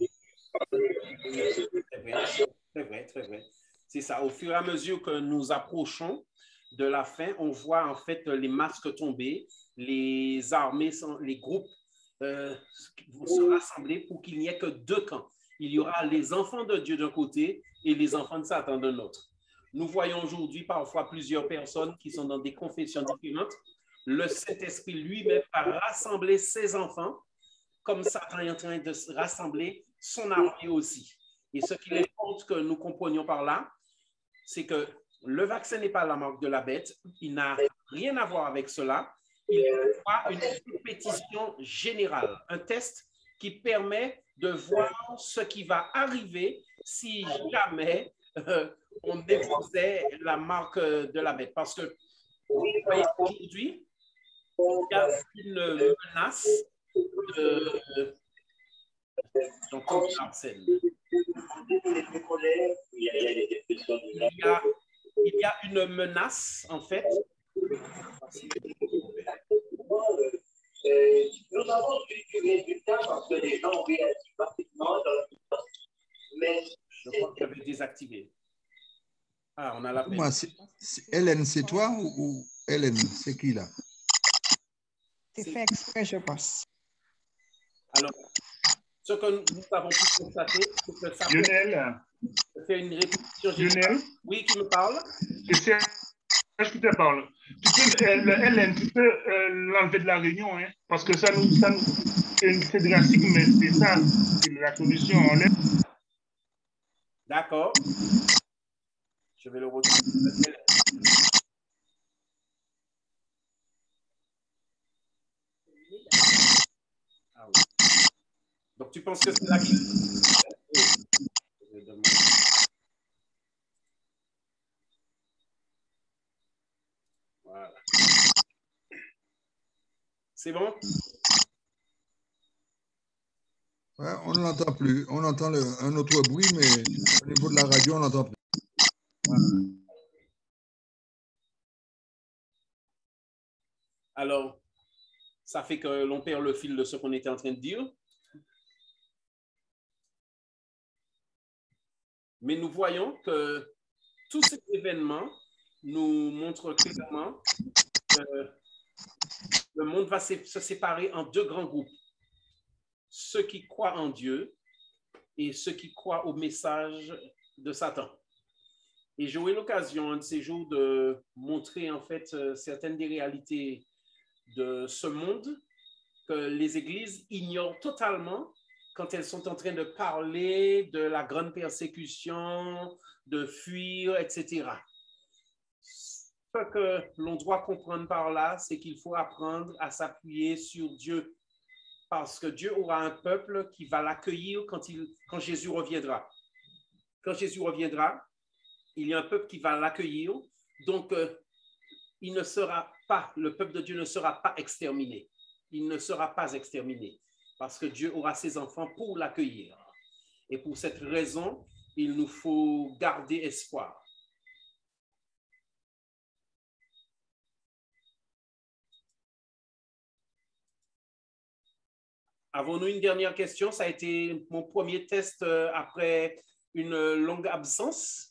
Très vrai, très vrai, très vrai. C'est ça. Au fur et à mesure que nous approchons de la fin, on voit en fait les masques tomber, les armées, les groupes euh, vont se rassembler pour qu'il n'y ait que deux camps. Il y aura les enfants de Dieu d'un côté et les enfants de Satan de l'autre. Nous voyons aujourd'hui parfois plusieurs personnes qui sont dans des confessions différentes. Le Saint-Esprit lui-même va rassembler ses enfants, comme Satan est en train de rassembler son armée aussi. Et ce qu'il importe que nous comprenions par là, c'est que le vaccin n'est pas la marque de la bête. Il n'a rien à voir avec cela. Il y a une répétition générale, un test qui permet de voir ce qui va arriver si jamais euh, on déposait la marque de la bête. Parce que vous voyez, aujourd'hui, il y a une menace de... J'entends Arsène. Il y a, il y a une une menace, en fait. Nous avons du résultat parce que les gens ont réagi rapidement dans la mais je crois que j'avais désactivé. Ah, on a la peine. Moi, Hélène, c'est toi ou, ou Hélène? C'est qui là? C'est fait exprès, je pense. Alors, ce que nous avons pu constater, c'est que ça Lionel. fait une répétition. Lionel. Oui, qui me parle? C'est Serge qui te parle. Tu peux, euh, Hélène, tu peux euh, l'enlever de la réunion, hein, parce que ça nous, ça nous c'est drastique, mais c'est ça, c'est la solution. D'accord. Je vais le retrouver. Ah oui. Donc, tu penses que c'est là qu'il... Voilà. C'est bon? Ouais, on ne l'entend plus. On entend le, un autre bruit, mais au niveau de la radio, on n'entend plus. Voilà. Alors, ça fait que l'on perd le fil de ce qu'on était en train de dire. Mais nous voyons que tous ces événements nous montrent clairement que le monde va se séparer en deux grands groupes. Ceux qui croient en Dieu et ceux qui croient au message de Satan. Et j'aurai l'occasion un de ces jours de montrer en fait certaines des réalités de ce monde que les églises ignorent totalement quand elles sont en train de parler de la grande persécution, de fuir, et cetera. Ce que l'on doit comprendre par là, c'est qu'il faut apprendre à s'appuyer sur Dieu, parce que Dieu aura un peuple qui va l'accueillir quand, il, quand Jésus reviendra. Quand Jésus reviendra, il y a un peuple qui va l'accueillir, donc euh, il ne sera pas, le peuple de Dieu ne sera pas exterminé. Il ne sera pas exterminé, parce que Dieu aura ses enfants pour l'accueillir. Et pour cette raison, il nous faut garder espoir. Avons-nous une dernière question? Ça a été mon premier test après une longue absence.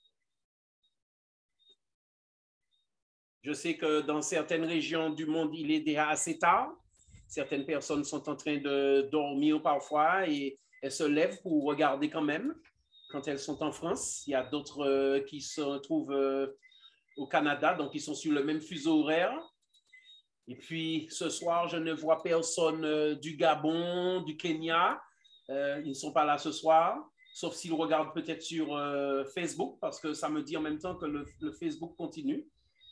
Je sais que dans certaines régions du monde, il est déjà assez tard. Certaines personnes sont en train de dormir parfois et elles se lèvent pour regarder quand même quand elles sont en France. Il y a d'autres qui se trouvent au Canada, donc ils sont sur le même fuseau horaire. Et puis, ce soir, je ne vois personne euh, du Gabon, du Kenya. Euh, ils ne sont pas là ce soir, sauf s'ils regardent peut-être sur euh, Facebook, parce que ça me dit en même temps que le, le Facebook continue.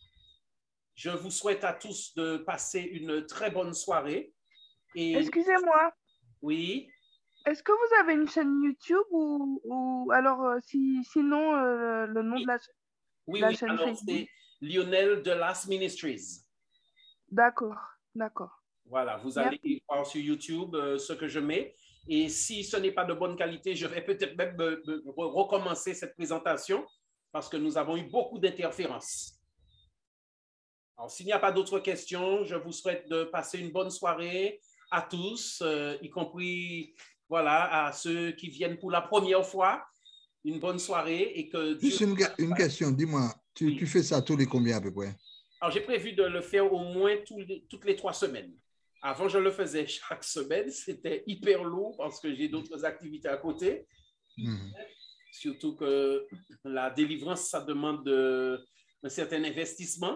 Je vous souhaite à tous de passer une très bonne soirée. Et... Excusez-moi. Oui. Est-ce que vous avez une chaîne YouTube ou, ou alors, euh, si, sinon, euh, le nom oui. de la, oui, la oui. chaîne Alors, Facebook? c'est Lionel de Last Ministries. D'accord, d'accord. Voilà, vous allez Merci. voir sur YouTube euh, ce que je mets. Et si ce n'est pas de bonne qualité, je vais peut-être même me, me, me recommencer cette présentation parce que nous avons eu beaucoup d'interférences. Alors, s'il n'y a pas d'autres questions, je vous souhaite de passer une bonne soirée à tous, euh, y compris voilà, à ceux qui viennent pour la première fois. Une bonne soirée et que Juste Dieu... une, une question, dis-moi, tu, oui. tu fais ça tous les combien à peu près? Alors, j'ai prévu de le faire au moins tous les, toutes les trois semaines. Avant, je le faisais chaque semaine. C'était hyper lourd parce que j'ai d'autres activités à côté. Mm-hmm. Surtout que la délivrance, ça demande de, un certain investissement.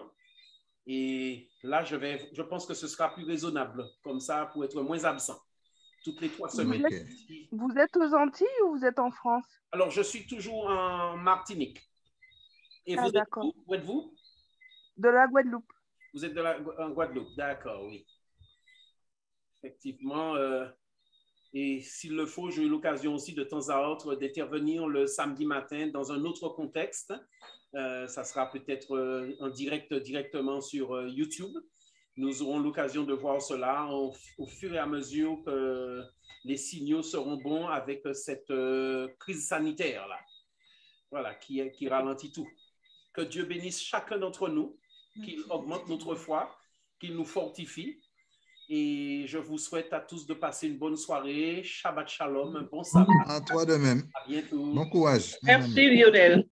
Et là, je, vais, je pense que ce sera plus raisonnable, comme ça, pour être moins absent. Toutes les trois semaines. Vous êtes, vous êtes aux Antilles ou vous êtes en France? Alors, je suis toujours en Martinique. Et ah, vous êtes où? Où êtes-vous? De la Guadeloupe. Vous êtes de la en Guadeloupe, d'accord, oui. Effectivement, euh, et s'il le faut, j'ai eu l'occasion aussi de temps à autre d'intervenir le samedi matin dans un autre contexte. Euh, ça sera peut-être euh, en direct directement sur euh, YouTube. Nous aurons l'occasion de voir cela au, au fur et à mesure que les signaux seront bons avec cette euh, crise sanitaire-là, voilà, qui, qui ralentit tout. Que Dieu bénisse chacun d'entre nous, qu'il augmente notre foi, qu'il nous fortifie. Et je vous souhaite à tous de passer une bonne soirée. Shabbat shalom, un bon sabbat. À toi de même. À bientôt. Bon courage. Merci Lionel.